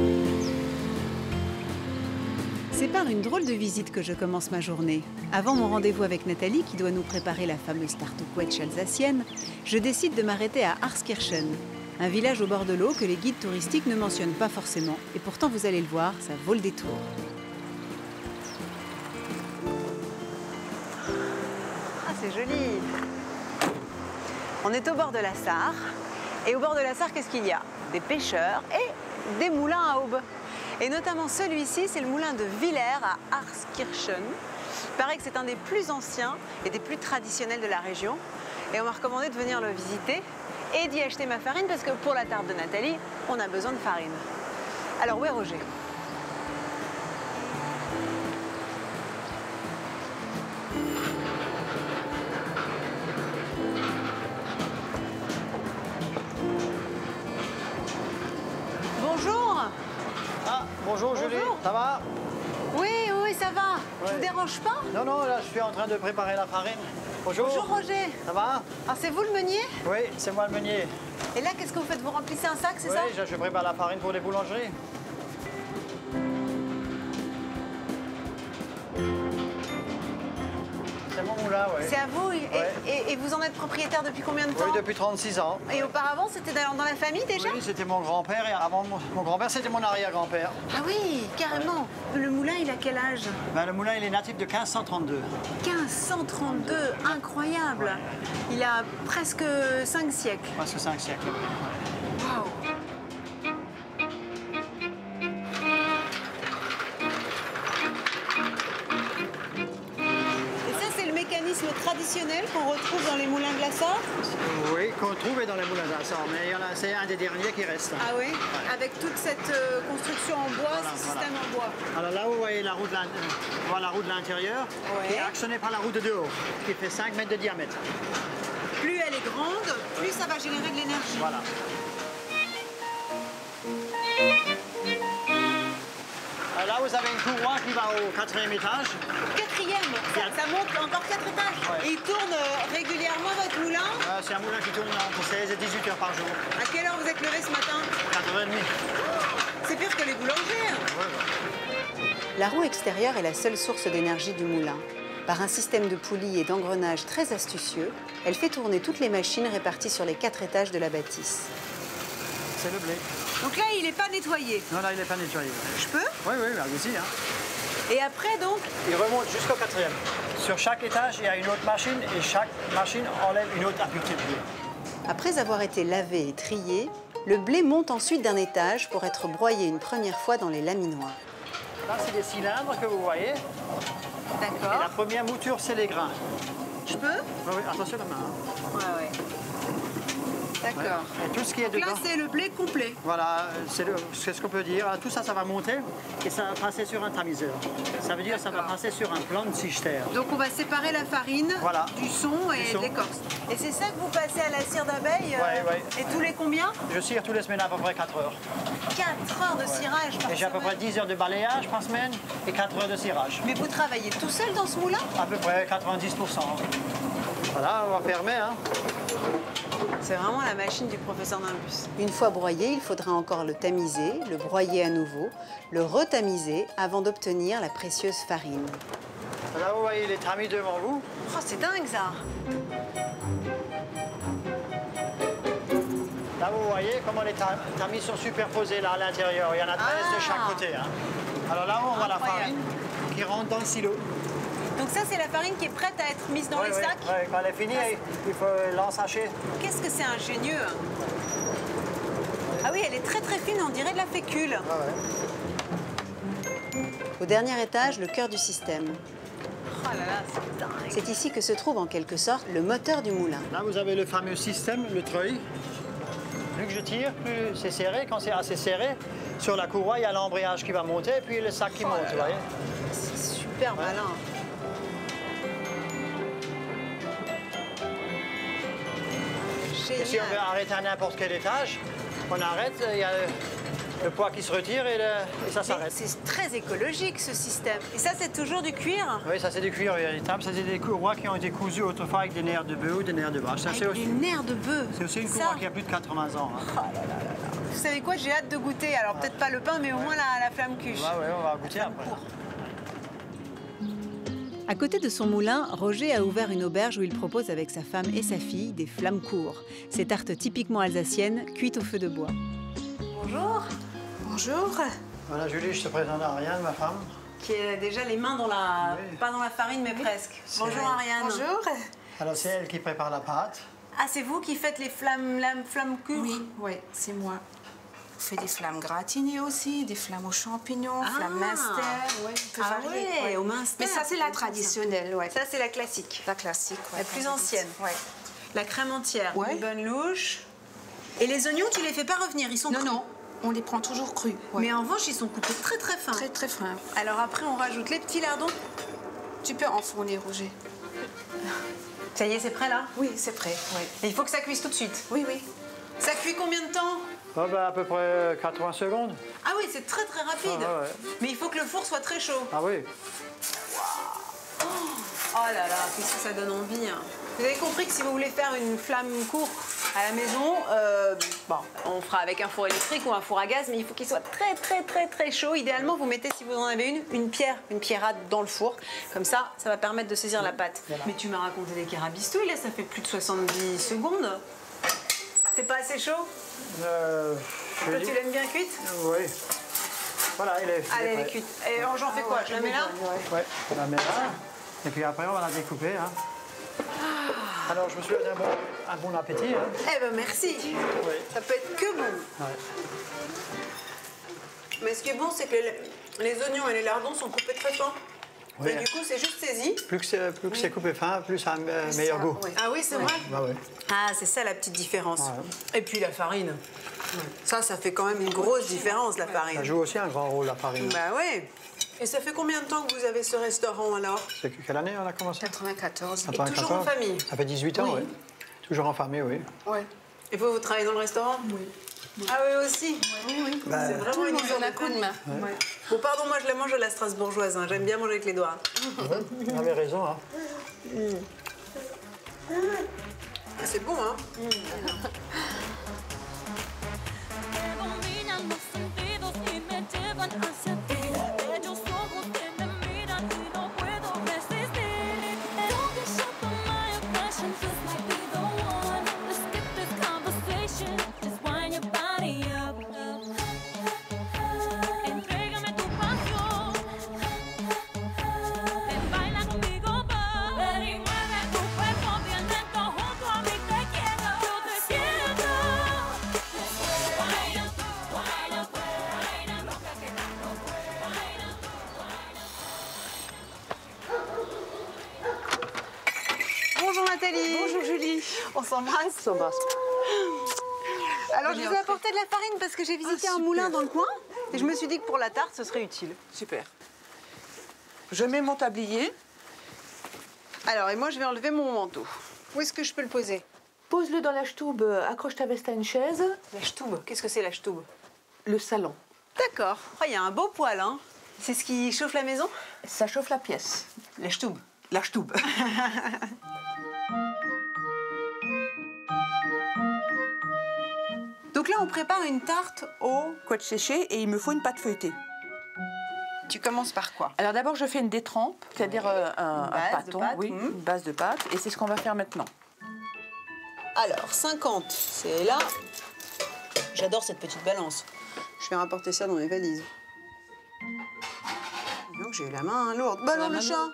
C'est par une drôle de visite que je commence ma journée. Avant mon rendez-vous avec Nathalie, qui doit nous préparer la fameuse tarte aux quetsch alsacienne, je décide de m'arrêter à Arskirchen, un village au bord de l'eau que les guides touristiques ne mentionnent pas forcément. Et pourtant, vous allez le voir, ça vaut le détour. Ah, c'est joli. On est au bord de la Sarre. Et au bord de la Sarre, qu'est-ce qu'il y a? Des pêcheurs et des moulins à aubes. Et notamment celui-ci, c'est le moulin de Villers à Arskirchen. Il paraît que c'est un des plus anciens et des plus traditionnels de la région. Et on m'a recommandé de venir le visiter et d'y acheter ma farine parce que pour la tarte de Nathalie, on a besoin de farine. Alors où est Roger? Bonjour. Ah, bonjour Julie, ça va? Oui, oui, ça va. Je vous dérange pas? Non, non, là je suis en train de préparer la farine. Bonjour. Bonjour Roger. Ça va? Ah, c'est vous le meunier? Oui, c'est moi le meunier. Et là, qu'est-ce que vous faites? Vous remplissez un sac, c'est ça? Oui, je prépare la farine pour les boulangeries. C'est mon moulin, oui. C'est à vous et vous en êtes propriétaire depuis combien de temps? Oui, depuis 36 ans. Et auparavant, c'était dans la famille déjà? Oui, c'était mon grand-père et avant mon grand-père, c'était mon arrière-grand-père. Ah oui, carrément. Le moulin, il a quel âge? Ben, le moulin, il est natif de 1532. 1532, incroyable. Il a presque 5 siècles. Presque 5 siècles. Waouh. Et ça, c'est le mécanisme traditionnel qu'on retrouve dans les moulins glaçards? Oui, qu'on trouve dans les moulins d'Assar, mais c'est un des derniers qui reste. Ah oui? Avec toute cette construction en bois, Voilà, ce système en bois. Alors là, vous voyez la roue de l'intérieur, qui est actionnée par la roue de dehors, qui fait 5 mètres de diamètre. Plus elle est grande, plus ça va générer de l'énergie. Voilà. Là, vous avez une courroie qui va au 4e étage. 4e, ça monte encore 4 étages. Ouais. Et il tourne régulièrement votre moulin? C'est un moulin qui tourne entre 16 et 18 heures par jour. À quelle heure vous êtes levé ce matin? 4h30. C'est pire que les boulangers. La roue extérieure est la seule source d'énergie du moulin. Par un système de poulies et d'engrenages très astucieux, elle fait tourner toutes les machines réparties sur les 4 étages de la bâtisse. C'est le blé. Donc là, il n'est pas nettoyé. Non, là, il n'est pas nettoyé. Je peux? Oui, allez-y. Hein. Et après, donc? Il remonte jusqu'au 4e. Sur chaque étage, il y a une autre machine et chaque machine enlève une autre impureté de blé. Après avoir été lavé et trié, le blé monte ensuite d'un étage pour être broyé une première fois dans les laminoirs. Là, c'est des cylindres que vous voyez. D'accord. Et la première mouture, c'est les grains. Je peux? Oui, attention la main. Hein. Ouais. D'accord. Et tout ce qui est Donc là, dedans. c'est le blé complet. Voilà, c'est ce qu'on peut dire. Tout ça, ça va monter et ça va passer sur un tamiseur. Ça veut dire que ça va passer sur un plan de Sichter. Donc on va séparer la farine du son et de l'écorce. Et c'est ça que vous passez à la cire d'abeille? Oui. Et tous les combien? Je cire tous les semaines à peu près 4 heures. 4 heures de cirage par Et j'ai à peu près semaine. 10 heures de balayage par semaine et 4 heures de cirage. Mais vous travaillez tout seul dans ce moulin? À peu près 90%. Voilà, on va fermer. Hein. C'est vraiment la machine du professeur Nimbus. Une fois broyé, il faudra encore le tamiser, le broyer à nouveau, le retamiser avant d'obtenir la précieuse farine. Là, vous voyez les tamis devant vous. Oh, c'est dingue ça! Là, vous voyez comment les tamis sont superposés là à l'intérieur. Il y en a 13 de chaque côté. Hein. Alors là, on voit la farine qui rentre dans le silo. Donc ça, c'est la farine qui est prête à être mise dans les sacs? Oui, quand elle est finie, il faut l'ensacher. Qu'est-ce que c'est ingénieux! Ah oui, elle est très fine, on dirait de la fécule. Au dernier étage, le cœur du système. Oh là là, c'est dingue! C'est ici que se trouve en quelque sorte le moteur du moulin. Là, vous avez le fameux système, le treuil. Plus que je tire, plus c'est serré. Quand c'est assez serré, sur la courroie, il y a l'embrayage qui va monter et puis le sac qui monte, vous voyez. C'est super malin. Et si on veut arrêter à n'importe quel étage, on arrête, il y a le poids qui se retire et ça s'arrête. C'est très écologique ce système. Et ça, c'est toujours du cuir? Oui, ça c'est du cuir véritable. Ça c'est des courroies qui ont été cousues autrefois avec des nerfs de bœuf ou des nerfs de vache. Avec des nerfs de bœuf? C'est aussi une courroie qui a plus de 80 ans. Hein. Oh là là là. Vous savez quoi, j'ai hâte de goûter. Alors peut-être pas le pain, mais au moins la flamme cuche. Ouais, on va goûter après. À côté de son moulin, Roger a ouvert une auberge où il propose avec sa femme et sa fille des flammes-cours, ces tartes typiquement alsaciennes cuites au feu de bois. Bonjour. Bonjour. Voilà, Julie, je te présente Ariane, ma femme. Qui a déjà les mains dans la... pas dans la farine, mais presque. Bonjour Ariane. Bonjour. Alors c'est elle qui prépare la pâte. Ah, c'est vous qui faites les flammes cours? Oui, c'est moi. On fait des flammes gratinées aussi, des flammes aux champignons, flammes minster. Ouais, on peut varier. Ouais, au minster. Mais ça, c'est la traditionnelle. Ouais. Ça, c'est la classique. La classique, ouais. La plus ancienne. Ouais. La crème entière, Ouais. une bonne louche. Et les oignons, tu les fais pas revenir, ils sont crus. Non, on les prend toujours crus. Ouais. Mais en revanche, ils sont coupés très fins. Très fins. Alors après, on rajoute les petits lardons. Tu peux enfourner, Roger. Ça y est, c'est prêt là? Oui, c'est prêt. Ouais. Et il faut que ça cuise tout de suite. Oui. Ça cuit combien de temps? Oh, bah, à peu près 80 secondes. Ah oui, c'est très rapide. Ah, ouais. Mais il faut que le four soit très chaud. Ah oui. Oh là là, qu'est-ce que ça donne envie. Hein. Vous avez compris que si vous voulez faire une flamme court à la maison, bon, on fera avec un four électrique ou un four à gaz, mais il faut qu'il soit très chaud. Idéalement, vous mettez, si vous en avez une pierrade dans le four. Comme ça, ça va permettre de saisir la pâte. Voilà. Mais tu m'as raconté des carabistouilles, là, ça fait plus de 70 secondes. C'est pas assez chaud? Toi, tu l'aimes bien cuite? Oui. Voilà, elle est cuite. Et j'en fais quoi? Je la mets là? Oui, on la met là. Et puis après, on va la découper. Hein. Alors, je me souhaite un bon appétit. Hein. Eh ben merci. Oui. Ça peut être que bon. Ouais. Mais ce qui est bon, c'est que les oignons et les lardons sont coupés très fin. Oui. Et du coup, c'est juste saisi. Plus que c'est coupé fin, plus ça a un meilleur goût. Ah oui, c'est vrai. Bah ouais. Ah, c'est ça la petite différence. Ouais. Et puis la farine. Ça fait quand même une grosse différence, la farine. Ça joue aussi un grand rôle, la farine. Bah oui. Et ça fait combien de temps que vous avez ce restaurant alors? C'est quelle année on a commencé? 94. Et toujours en famille? Ça fait 18 ans, oui. Toujours en famille, oui. Ouais. Et vous travaillez dans le restaurant? Oui. Ah oui, aussi? Oui. Bah, C'est vraiment une histoire la coup de main. Ouais. Bon, pardon, moi je la mange à la strasbourgeoise. Hein. J'aime bien manger avec les doigts. Vous avez raison, hein. C'est bon, hein? Bonjour Nathalie. Bonjour Julie. On s'embrasse. On s'embrasse. Alors je vous ai apporté de la farine parce que j'ai visité un moulin dans le coin et je me suis dit que pour la tarte ce serait utile. Super. Je mets mon tablier. Alors et moi je vais enlever mon manteau. Où est-ce que je peux le poser? Pose-le dans la stube, accroche ta veste à une chaise. La stube. Qu'est-ce que c'est la stube? Le salon. D'accord. Il y a un beau poêle, hein. C'est ce qui chauffe la maison? Ça chauffe la pièce. La stube. La stube. Donc là on prépare une tarte au... Couette séchée et il me faut une pâte feuilletée. Tu commences par quoi? Alors d'abord je fais une détrempe, c'est-à-dire un pâton, pâte, une base de pâte, et c'est ce qu'on va faire maintenant. Alors 50, c'est là. J'adore cette petite balance. Je vais rapporter ça dans mes valises. Donc j'ai eu la main lourde. Bah non, le chat.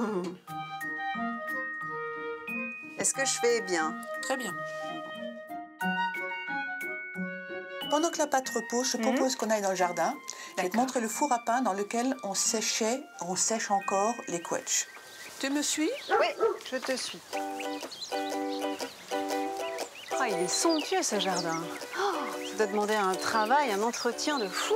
Est-ce que je fais bien? Très bien. Pendant que la pâte repose, je propose qu'on aille dans le jardin. Je vais te montrer le four à pain dans lequel on sèche encore les quetchs. Tu me suis? Oui, je te suis. Oh, il est somptueux ce jardin. Oh, ça doit demander un travail, un entretien de fou.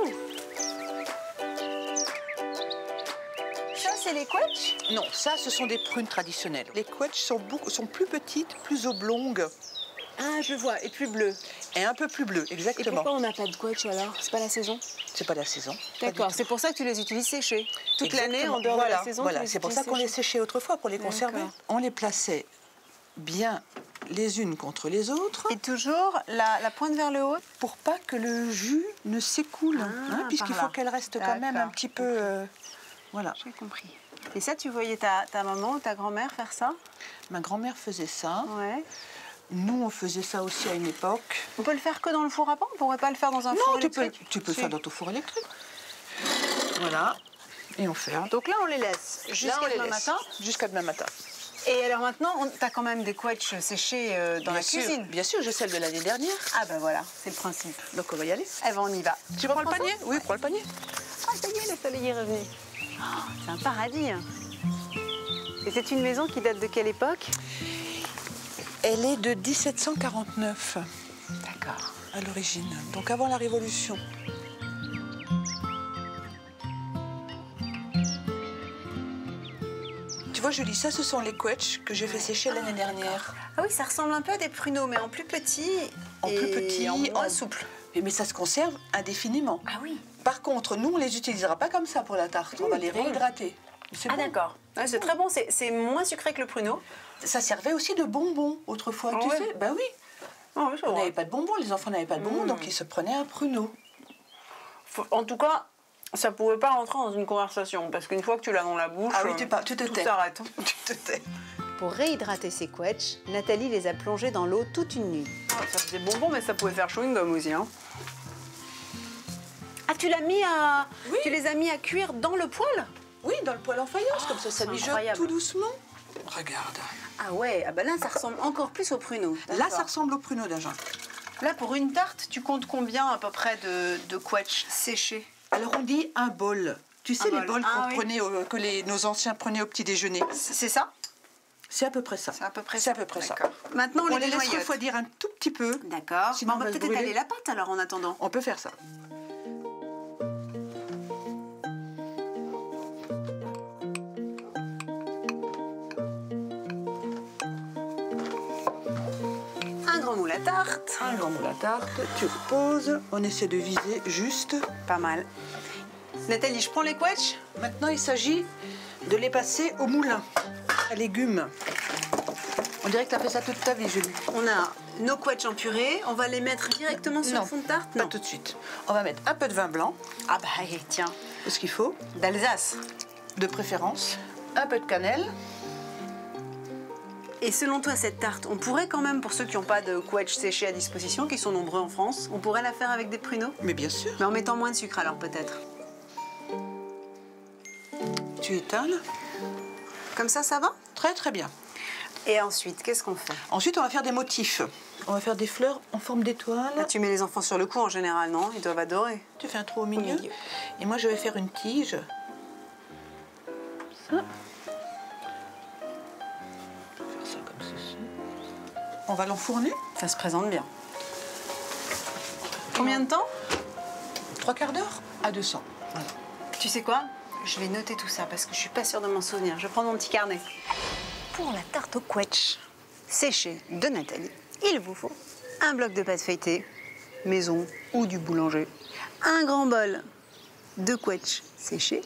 Ça, c'est les quetchs? Non, ça, ce sont des prunes traditionnelles. Les quetchs sont plus petites, plus oblongues. Ah, je vois, et plus bleu. Et un peu plus bleu, exactement. Et pourquoi on n'a pas de quetch alors? C'est pas la saison? C'est pas la saison. D'accord, c'est pour ça que tu les utilises séchés. Toute l'année, en dehors de la saison, voilà, c'est pour ça qu'on les séchait autrefois, pour les conserver. On les plaçait bien les unes contre les autres. Et toujours la pointe vers le haut? Pour pas que le jus ne s'écoule, puisqu'il faut qu'elle reste quand même un petit peu... voilà. J'ai compris. Et ça, tu voyais ta maman ou ta grand-mère faire ça? Ma grand-mère faisait ça. Ouais. Nous, on faisait ça aussi à une époque. On peut le faire que dans le four à pain? On pourrait pas le faire dans un four électrique? Non, tu peux le faire dans ton four électrique. Voilà. Et on ferme. Donc là, on les laisse jusqu'à demain matin? Jusqu'à demain matin. Et alors maintenant, tu as quand même des quetchs séchés dans la cuisine? Bien sûr, j'ai celle de l'année dernière. Ah ben voilà, c'est le principe. Donc on va y aller. Eh ben on y va. Tu prends le panier? Oui, prends le panier. Ah ça y est, le soleil est revenu. Oh, c'est un paradis. Et c'est une maison qui date de quelle époque? Elle est de 1749. D'accord. À l'origine, donc avant la Révolution. Tu vois, Julie, ça, ce sont les quetchs que j'ai fait sécher l'année dernière. Ah oui, ça ressemble un peu à des pruneaux, mais en plus petit. En moins souple. Mais ça se conserve indéfiniment. Ah oui. Par contre, nous, on les utilisera pas comme ça pour la tarte. On va les réhydrater. Ah bon. D'accord. Ouais, c'est très bon. C'est moins sucré que le pruneau. Ça servait aussi de bonbons autrefois, tu sais. Bah oui. Ah oui, on n'avait pas de bonbons, les enfants n'avaient pas de bonbons, donc ils se prenaient un pruneau. En tout cas, ça pouvait pas rentrer dans une conversation, parce qu'une fois que tu l'as dans la bouche, tu te tais. s'arrête. Tu te tais. Pour réhydrater ses quetchs, Nathalie les a plongés dans l'eau toute une nuit. Ça faisait bonbon, mais ça pouvait faire chewing-gum aussi. Hein. Ah, tu l'as mis à... Oui. Tu les as mis à cuire dans le poêle? Oui, dans le poêle en faïence, comme ça mijote tout doucement. Regarde. Ah ouais, ah bah là, ça ressemble encore plus au pruneau. Là, ça ressemble au pruneau d'Agen. Là, pour une tarte, tu comptes combien à peu près de quetchs séchés? Alors, on dit un bol. Tu sais, les bols qu'on oui. prenait, nos anciens prenaient au petit déjeuner. C'est ça? C'est à peu près ça. C'est à peu près C'est ça. à peu près ça. D'accord. Maintenant, On on les laisse dénoyote. refroidir un tout petit peu. D'accord. Sinon, On va on va se peut-être brûler. étaler la pâte alors en attendant. On peut faire ça. Un grand moule à tarte. Un grand moule à tarte, tu reposes. On essaie de viser juste. Pas mal. Nathalie, je prends les quetchs. Maintenant, il s'agit de les passer au moulin à légumes. On dirait que tu as fait ça toute ta vie, Julie. On a nos quetchs en purée. On va les mettre directement sur Non, le fond de tarte? Pas tout de suite. On va mettre un peu de vin blanc. Ah bah tiens. C'est ce qu'il faut. D'Alsace. De préférence. Un peu de cannelle. Et selon toi, cette tarte, on pourrait quand même, pour ceux qui n'ont pas de quetch séché à disposition, qui sont nombreux en France, on pourrait la faire avec des pruneaux? Mais bien sûr. Mais en mettant moins de sucre alors peut-être. Tu étales. Comme ça va? Très très bien. Et ensuite, qu'est-ce qu'on fait? Ensuite, on va faire des motifs. On va faire des fleurs en forme d'étoile. Là, tu mets les enfants sur le coup en général, non? Ils doivent adorer. Tu fais un trou au milieu. Et moi, je vais faire une tige. Ça. On va faire ça comme ceci. On va l'enfourner. Ça se présente bien. Combien de temps? 3/4 d'heure à 200. Voilà. Tu sais quoi? Je vais noter tout ça parce que je suis pas sûre de m'en souvenir. Je prends mon petit carnet. Pour la tarte au quetch séchée de Nathalie, il vous faut un bloc de pâte feuilletée, maison ou du boulanger, un grand bol de quetch séché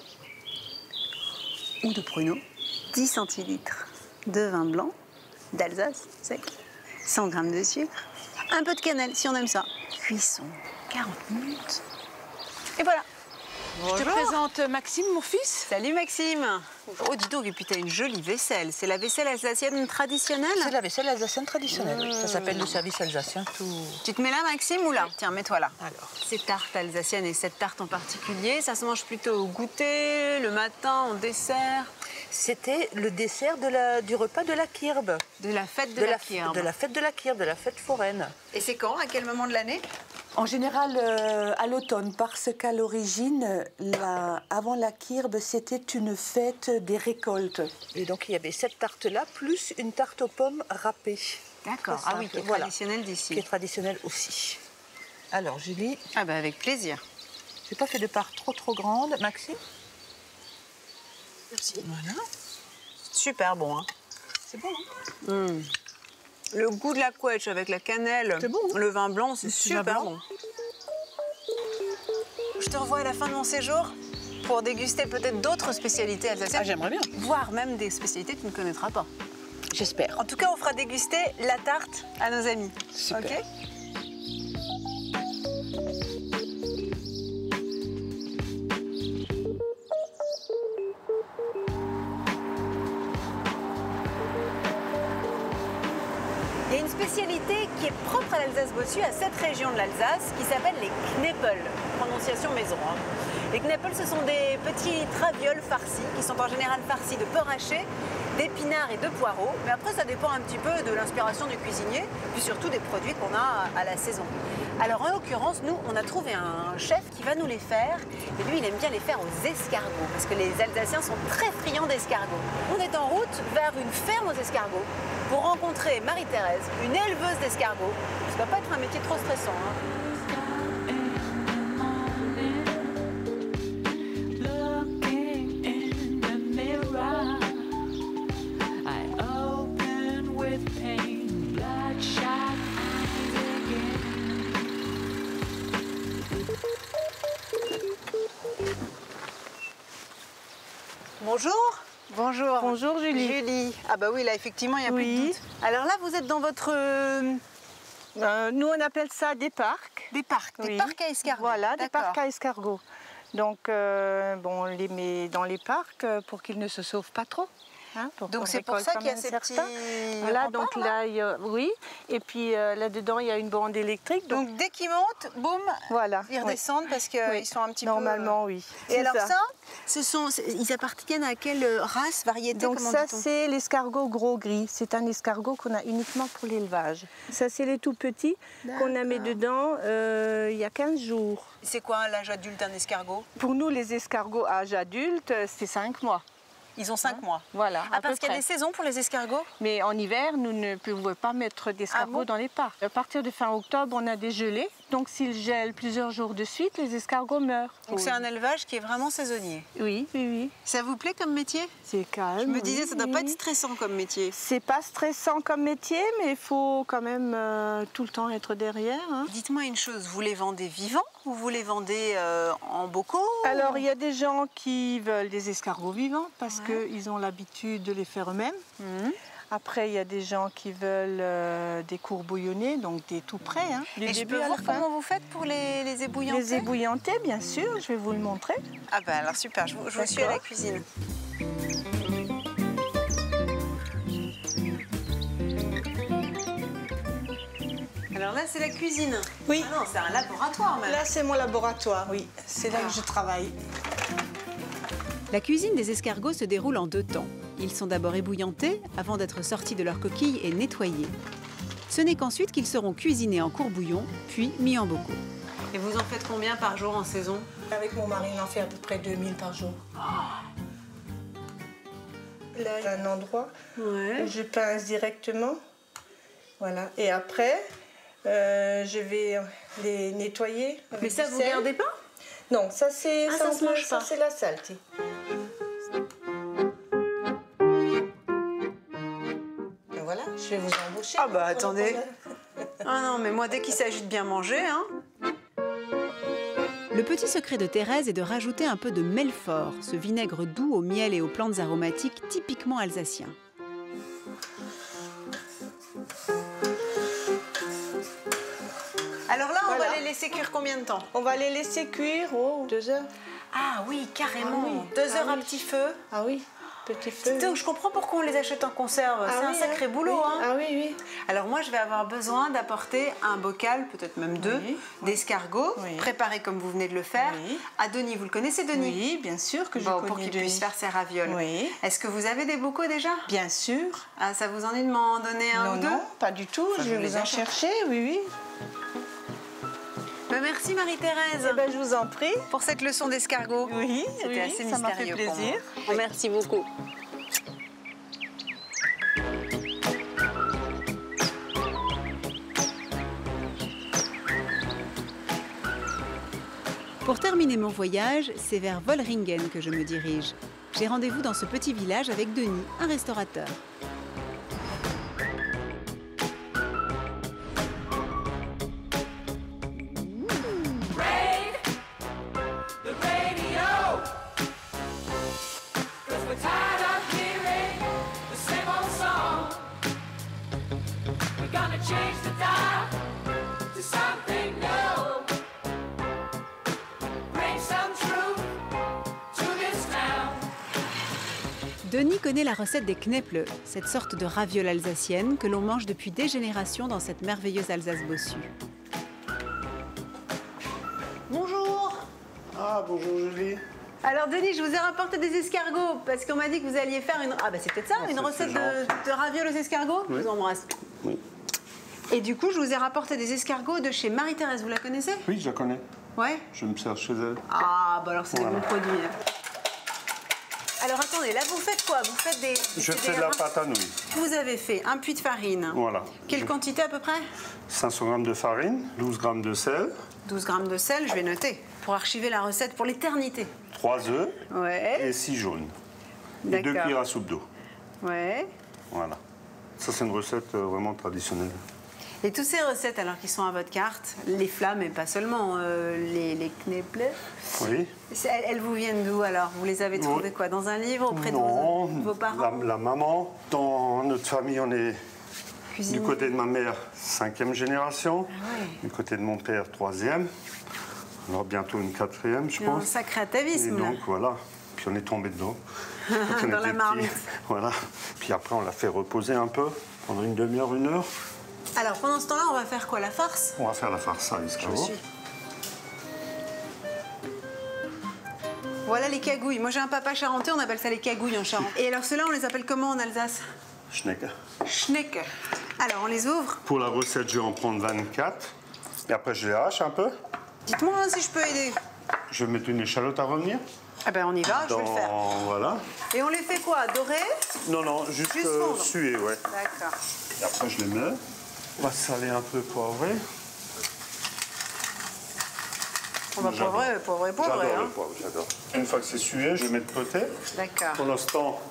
ou de pruneaux, 10 centilitres de vin blanc d'Alsace sec, 100 g de sucre, un peu de cannelle si on aime ça. Cuisson 40 minutes. Et voilà. Je te présente Maxime, mon fils. Salut Maxime. Oh dis donc, et puis t'as une jolie vaisselle. C'est la vaisselle alsacienne traditionnelle? C'est la vaisselle alsacienne traditionnelle, oui. Ça s'appelle le service alsacien. Tu te mets là Maxime ou là? Tiens, mets-toi là. Alors. Ces tartes alsaciennes et cette tarte en particulier, ça se mange plutôt au goûter, le matin, en dessert? C'était le dessert du repas de la Kirbe. De la fête de la Kirbe. De la fête de la Kirbe, de la fête foraine. Et c'est quand? À quel moment de l'année? En général, à l'automne, parce qu'à l'origine, avant la Kirbe, c'était une fête des récoltes. Et donc, il y avait cette tarte-là, plus une tarte aux pommes râpée. D'accord. Ah oui, qui est traditionnelle d'ici. Qui est traditionnelle aussi. Alors, Julie. Ah bah avec plaisir. J'ai pas fait de part trop grande. Maxime? Merci. Voilà. Super bon, hein. C'est bon, hein? Le goût de la quetch avec la cannelle, bon, hein? le vin blanc, c'est super bon. Je te revois à la fin de mon séjour pour déguster peut-être d'autres spécialités alsaciennes. Ah, j'aimerais bien. Voire même des spécialités que tu ne connaîtras pas. J'espère. En tout cas, on fera déguster la tarte à nos amis. Super. Ok ? Il y a une spécialité qui est propre à l'Alsace-Bossue, à cette région de l'Alsace, qui s'appelle les Kneppel, prononciation maison. Hein. Les Kneppel, ce sont des petits ravioles farcis, qui sont en général farcis de porc haché, d'épinards et de poireaux. Mais après, ça dépend un petit peu de l'inspiration du cuisinier, puis surtout des produits qu'on a à la saison. Alors, en l'occurrence, nous, on a trouvé un chef qui va nous les faire. Et lui, il aime bien les faire aux escargots, parce que les Alsaciens sont très friands d'escargots. On est en route vers une ferme aux escargots pour rencontrer Marie-Thérèse, une éleveuse d'escargots. Ça ne doit pas être un métier trop stressant. Hein. Bonjour. Bonjour. Bonjour Julie. Julie. Ah bah oui, là effectivement, il n'y a plus de doute. Alors là, vous êtes dans votre... nous, on appelle ça des parcs. Des parcs, des parcs à escargots. Voilà, des parcs à escargots. Donc, bon, on les met dans les parcs pour qu'ils ne se sauvent pas trop. Hein, Donc c'est pour ça qu'il y a ces petits Voilà, remparts, donc là, oui. Et puis là-dedans, il y a une bande électrique. Donc dès qu'ils montent, boum, voilà, ils redescendent parce qu'ils sont un petit peu... Normalement, oui. Et alors ils appartiennent à quelle race, variété? Donc ça, c'est l'escargot gros gris. C'est un escargot qu'on a uniquement pour l'élevage. Ça, c'est les tout petits qu'on a mis dedans il y a 15 jours. C'est quoi l'âge adulte d'un escargot? Pour nous, les escargots âge adulte, c'est 5 mois. Ils ont 5 mois. Voilà. Parce qu'il y a des saisons pour les escargots? Mais en hiver, nous ne pouvons pas mettre d'escargots dans les parcs. À partir de fin octobre, on a des gelées. Donc s'il gèle plusieurs jours de suite, les escargots meurent. Donc c'est un élevage qui est vraiment saisonnier? Oui, oui, oui. Ça vous plaît comme métier? C'est calme. Je me disais, ça ne doit pas être stressant comme métier. C'est pas stressant comme métier, mais il faut quand même tout le temps être derrière. Hein. Dites-moi une chose, vous les vendez vivants ou vous les vendez en bocaux? Alors, il y a des gens qui veulent des escargots vivants parce qu'ils ont l'habitude de les faire eux-mêmes. Après, il y a des gens qui veulent des cours bouillonnés, donc des tout prêts. Hein, et je peux voir comment vous faites pour les ébouillanter? Les ébouillanter, bien sûr, je vais vous le montrer. Ah ben alors super, je vous suis à la cuisine. Alors là, c'est la cuisine. Oui. Ah non, c'est un laboratoire même. Là, c'est mon laboratoire, oui. C'est là que je travaille. La cuisine des escargots se déroule en 2 temps. Ils sont d'abord ébouillantés avant d'être sortis de leur coquille et nettoyés. Ce n'est qu'ensuite qu'ils seront cuisinés en courbouillon, puis mis en bocaux. Et vous en faites combien par jour en saison? Avec mon mari, on en fait à peu près 2000 par jour. Là, il y a un endroit où je pince directement. Voilà. Et après, je vais les nettoyer. Mais ça, vous ne gardez pas? Non, ça c'est ça se mange pas. Ça c'est la saleté. Et voilà, je vais vous embaucher. Ah bah attendez. Ah non, mais moi dès qu'il s'agit de bien manger, hein. Le petit secret de Thérèse est de rajouter un peu de melfort, ce vinaigre doux au miel et aux plantes aromatiques typiquement alsaciens. Alors là, on va les laisser cuire combien de temps? On va les laisser cuire 2 heures. Ah oui, carrément. 2 heures à petit feu. Ah oui, petit feu. Donc je comprends pourquoi on les achète en conserve. C'est un sacré boulot. Oui. Hein. Ah oui, oui. Alors moi, je vais avoir besoin d'apporter un bocal, peut-être même 2, d'escargots, préparés comme vous venez de le faire. À Denis, vous le connaissez, Denis? Oui, bien sûr que je connais pour qu'il puisse faire ses ravioles. Oui. Est-ce que vous avez des bocaux déjà? Bien sûr. Ah, ça vous ennuie de m'en donner un ou deux? Non, pas du tout. Enfin, je vais vous en chercher, oui. Merci Marie-Thérèse. Eh ben, je vous en prie. Pour cette leçon d'escargot. Oui, c'était assez ça m'a fait mystérieux pour plaisir. moi. Merci beaucoup. Pour terminer mon voyage, c'est vers Vollringen que je me dirige. J'ai rendez-vous dans ce petit village avec Denis, un restaurateur. Denis connaît la recette des Knäpple, cette sorte de ravioles alsacienne que l'on mange depuis des générations dans cette merveilleuse Alsace bossue. Bonjour. Ah, bonjour Julie. Alors Denis, je vous ai rapporté des escargots parce qu'on m'a dit que vous alliez faire une... Ah bah c'est peut-être ça, une recette de ravioles aux escargots. Oui. Je vous embrasse. Oui. Et du coup, je vous ai rapporté des escargots de chez Marie-Thérèse, vous la connaissez? Oui, je la connais. Ouais. Je me sers chez elle. Ah bah alors c'est Voilà. des bons produits. Alors attendez, là vous faites quoi? Vous faites des... Je fais de la pâte à nouilles. Vous avez fait un puits de farine. Voilà. Quelle quantité à peu près? 500 g de farine, 12 g de sel, 12 g de sel, je vais noter, pour archiver la recette pour l'éternité. 3 œufs Ouais. et 6 jaunes. Et 2 cuillères à soupe d'eau. Ouais. Voilà. Ça, c'est une recette vraiment traditionnelle. Et toutes ces recettes, alors qui sont à votre carte, les flammes et pas seulement, les Knäpple, Oui. elles vous viennent d'où alors? Vous les avez trouvées quoi? Dans un livre auprès de vos parents? La maman. Dans notre famille, on est du côté de ma mère, 5e génération. Ah ouais. Du côté de mon père, 3e. Alors bientôt une 4e, je pense. Un sacré atavisme. Et donc voilà. puis on est tombé dedans. Dans la marmite. Voilà. Puis après, on l'a fait reposer un peu, pendant une demi-heure, 1 heure. Alors, pendant ce temps-là, on va faire quoi? La farce? On va faire la farce à l'escargot. Voilà les cagouilles. Moi, j'ai un papa charentais, on appelle ça les cagouilles en Charente. Et alors, ceux-là, on les appelle comment en Alsace? Schnecke. Schnecke. Alors, on les ouvre. Pour la recette, je vais en prendre 24. Et après, je les hache un peu. Dites-moi hein, si je peux aider. Je vais mettre une échalote à revenir. Ah ben, on y va, je vais le faire. Voilà. Et on les fait quoi? Dorés? Non, juste fondre. suer, ouais. D'accord. Et après, je les mets. On va saler un peu, poivrer. On va poivrer. J'adore Hein. le poivre, j'adore. Une fois que c'est sué, je mets de côté. D'accord. Pour l'instant,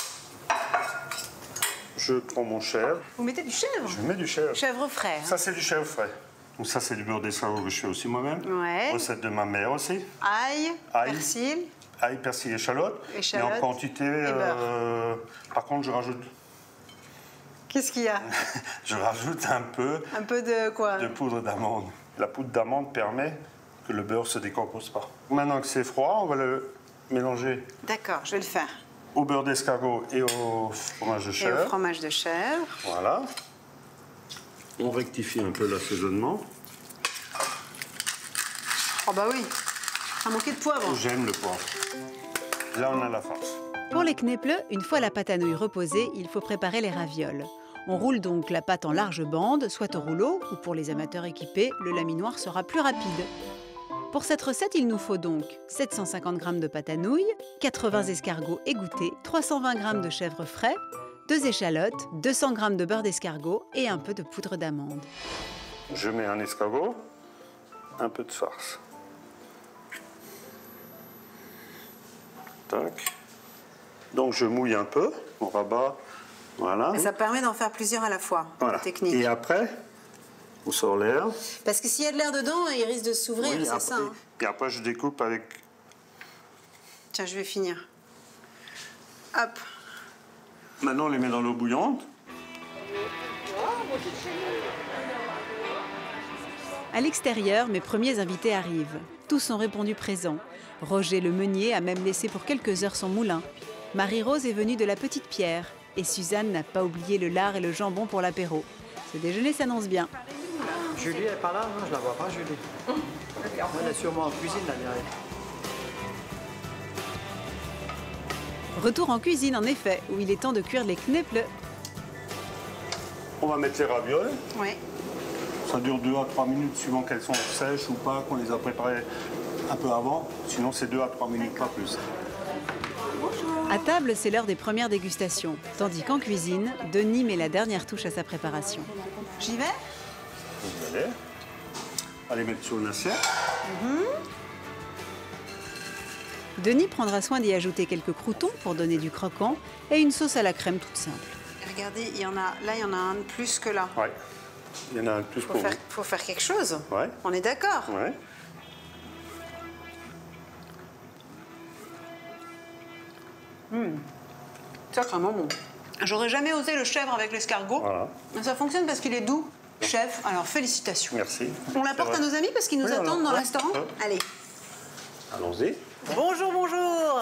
je prends mon chèvre. Vous mettez du chèvre? Je mets du chèvre. Chèvre frais. Hein. Ça, c'est du chèvre frais. Donc ça, c'est du beurre d'escargot que je fais aussi moi-même. Ouais. Recette de ma mère aussi. Ail, persil. Ail, persil, échalote. Et en quantité, par contre, je rajoute... Qu'est-ce qu'il y a? Je rajoute un peu... Un peu de quoi? De poudre d'amande. La poudre d'amande permet que le beurre ne se décompose pas. Maintenant que c'est froid, on va le mélanger. D'accord, je vais le faire. Au beurre d'escargot et au fromage de chèvre. Et au fromage de chèvre. Voilà. On rectifie un peu l'assaisonnement. Oh bah oui, ça manquait de poivre. J'aime le poivre. Là, on a la farce. Pour les kneples, une fois la pâte à nouilles reposée, il faut préparer les ravioles. On roule donc la pâte en larges bandes, soit au rouleau, ou pour les amateurs équipés, le laminoir sera plus rapide. Pour cette recette, il nous faut donc 750 g de pâte à nouilles, 80 escargots égouttés, 320 g de chèvre frais, 2 échalotes, 200 g de beurre d'escargot et un peu de poudre d'amande. Je mets un escargot, un peu de farce. Tac. Donc je mouille un peu, on rabat, voilà. Et ça permet d'en faire plusieurs à la fois, Voilà. la technique. Et après, on sort l'air. Parce que s'il y a de l'air dedans, il risque de s'ouvrir, Oui, c'est après- ça. Hein. Et après, je découpe avec... Tiens, je vais finir. Hop. Maintenant, on les met dans l'eau bouillante. À l'extérieur, mes premiers invités arrivent. Tous ont répondu présents. Roger le meunier a même laissé pour quelques heures son moulin. Marie-Rose est venue de la Petite Pierre. Et Suzanne n'a pas oublié le lard et le jambon pour l'apéro. Ce déjeuner s'annonce bien. Julie est pas là, non, je la vois pas, Julie. Elle est sûrement en cuisine là derrière. Retour en cuisine en effet, où il est temps de cuire les kneples. On va mettre les ravioles. Oui. Ça dure 2 à 3 minutes, suivant qu'elles sont sèches ou pas, qu'on les a préparées un peu avant. Sinon, c'est 2 à 3 minutes, pas plus. À table, c'est l'heure des premières dégustations. Tandis qu'en cuisine, Denis met la dernière touche à sa préparation. J'y vais? Vous allez. Allez mettre sur une assiette. Denis prendra soin d'y ajouter quelques croûtons pour donner du croquant et une sauce à la crème toute simple. Regardez, il y en a un de plus que là. Ouais. Il y en a un de plus pour vous. Faut faire quelque chose. Ouais. On est d'accord? Ouais. Sacrément bon. J'aurais jamais osé le chèvre avec l'escargot. Voilà. Ça fonctionne parce qu'il est doux, chef. Alors félicitations. Merci. On l'apporte à nos amis parce qu'ils nous Oui, attendent dans le ouais. restaurant. Allez. Allons-y. Bonjour, bonjour.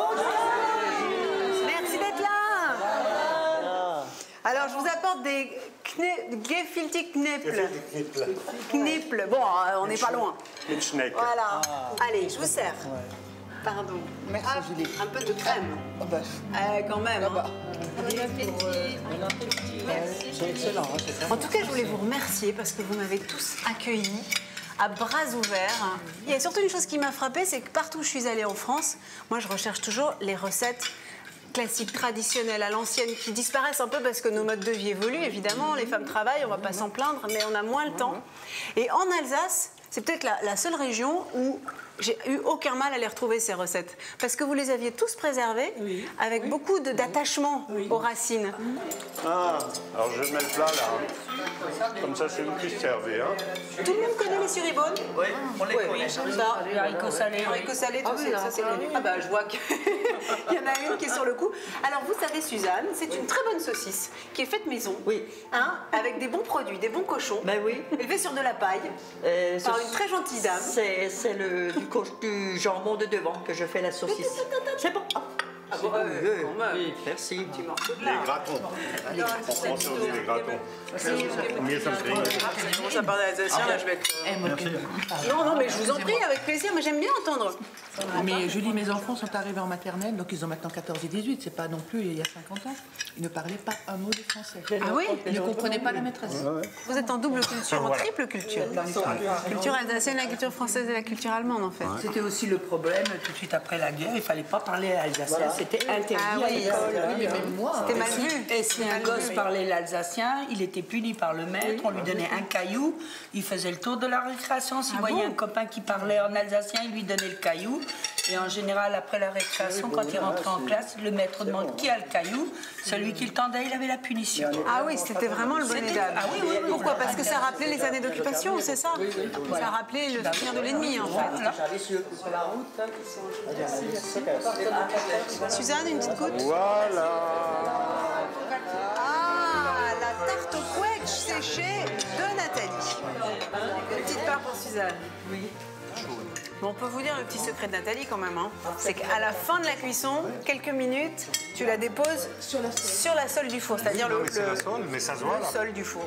Merci d'être là. Alors, je vous apporte des gefilte Knepl. Knepl. Bon, on n'est pas loin. Mit Schneck. Voilà. Allez, je vous sers. Pardon. Merci, Hop, Julie. un peu de crème. Quand même. Hein. C'est excellent, hein, c'est ça. En tout cas, je voulais vous remercier parce que vous m'avez tous accueillis à bras ouverts. Il y a surtout une chose qui m'a frappée, c'est que partout où je suis allée en France, moi, je recherche toujours les recettes classiques, traditionnelles, à l'ancienne, qui disparaissent un peu parce que nos modes de vie évoluent, évidemment. Les femmes travaillent, on va pas s'en plaindre, mais on a moins le temps. Et en Alsace, c'est peut-être la seule région où j'ai eu aucun mal à les retrouver, ces recettes. Parce que vous les aviez tous préservées, avec beaucoup d'attachement aux racines. Ah, alors je mets le plat là. Comme ça, c'est vous qui servez. Hein. Tout le monde connaît les suribones? Oui, on les connaît. Ça, Les haricots salés. les haricots salés, tout ça c'est connu. Ah bah je vois qu'il y en a une qui est sur le coup. Alors vous savez Suzanne, c'est une très bonne saucisse qui est faite maison. Oui. Hein, avec des bons produits, des bons cochons. Ben oui. Élevés sur de la paille. Par une très gentille dame. C'est du jambon de devant que je fais la saucisse. C'est bon. Ah bon, oui, merci. Tu mords tout Les là. gratons. En français, on dit les gratons. Combien ça me fait? Bon, ça part d'Alsacien, là je vais être... Non, mais je vous en prie, avec plaisir, mais j'aime bien entendre. Mais Julie, mes enfants sont arrivés en maternelle, donc ils ont maintenant 14 et 18, c'est pas non plus il y a 50 ans. Ils ne parlaient pas un mot de français. Ah oui? Ils ne comprenaient pas la maîtresse. Vous êtes en double culture, en triple culture. Culture alsacienne, la culture française et la culture allemande en fait. C'était aussi le problème, tout de suite après la guerre, il ne fallait pas parler alsacien, c'était interdit à l'école. Oui, même moi. C'était mal vu. Et si un gosse parlait l'alsacien, il était puni par le maître, on lui donnait un caillou, il faisait le tour de la récréation, s'il voyait un copain qui parlait en alsacien, il lui donnait le caillou. Et en général, après la récréation, quand il rentrait en classe, le maître demande qui a le caillou. Celui qui le tendait, il avait la punition. Ah oui, c'était vraiment le bonnet d'âme. Ah oui. Pourquoi? Parce que ça rappelait les années d'occupation, c'est ça? Ça rappelait le souvenir de l'ennemi, en fait. Suzanne, une petite goutte? Voilà. Ah, la tarte au quetch séchée de Nathalie. Une petite part pour Suzanne. Oui. Bon, on peut vous dire le petit secret de Nathalie quand même, hein. C'est qu'à la fin de la cuisson, quelques minutes, tu la déposes sur la sole du four, c'est-à-dire le sol du four.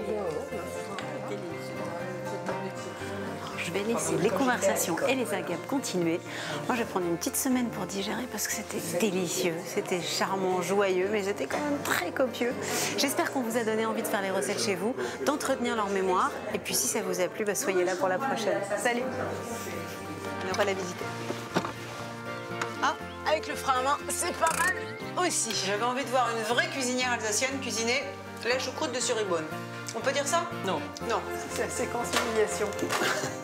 Je vais laisser les conversations et les agapes continuer. Moi, je vais prendre une petite semaine pour digérer parce que c'était délicieux, c'était charmant, joyeux, mais c'était quand même très copieux. J'espère qu'on vous a donné envie de faire les recettes chez vous, d'entretenir leur mémoire. Et puis, si ça vous a plu, bah, soyez là pour la prochaine. Salut! On va la visiter. Ah, avec le frein à main, c'est pas mal aussi. J'avais envie de voir une vraie cuisinière alsacienne cuisiner la choucroute de Suribonne. On peut dire ça? Non. Non, c'est la séquence humiliation.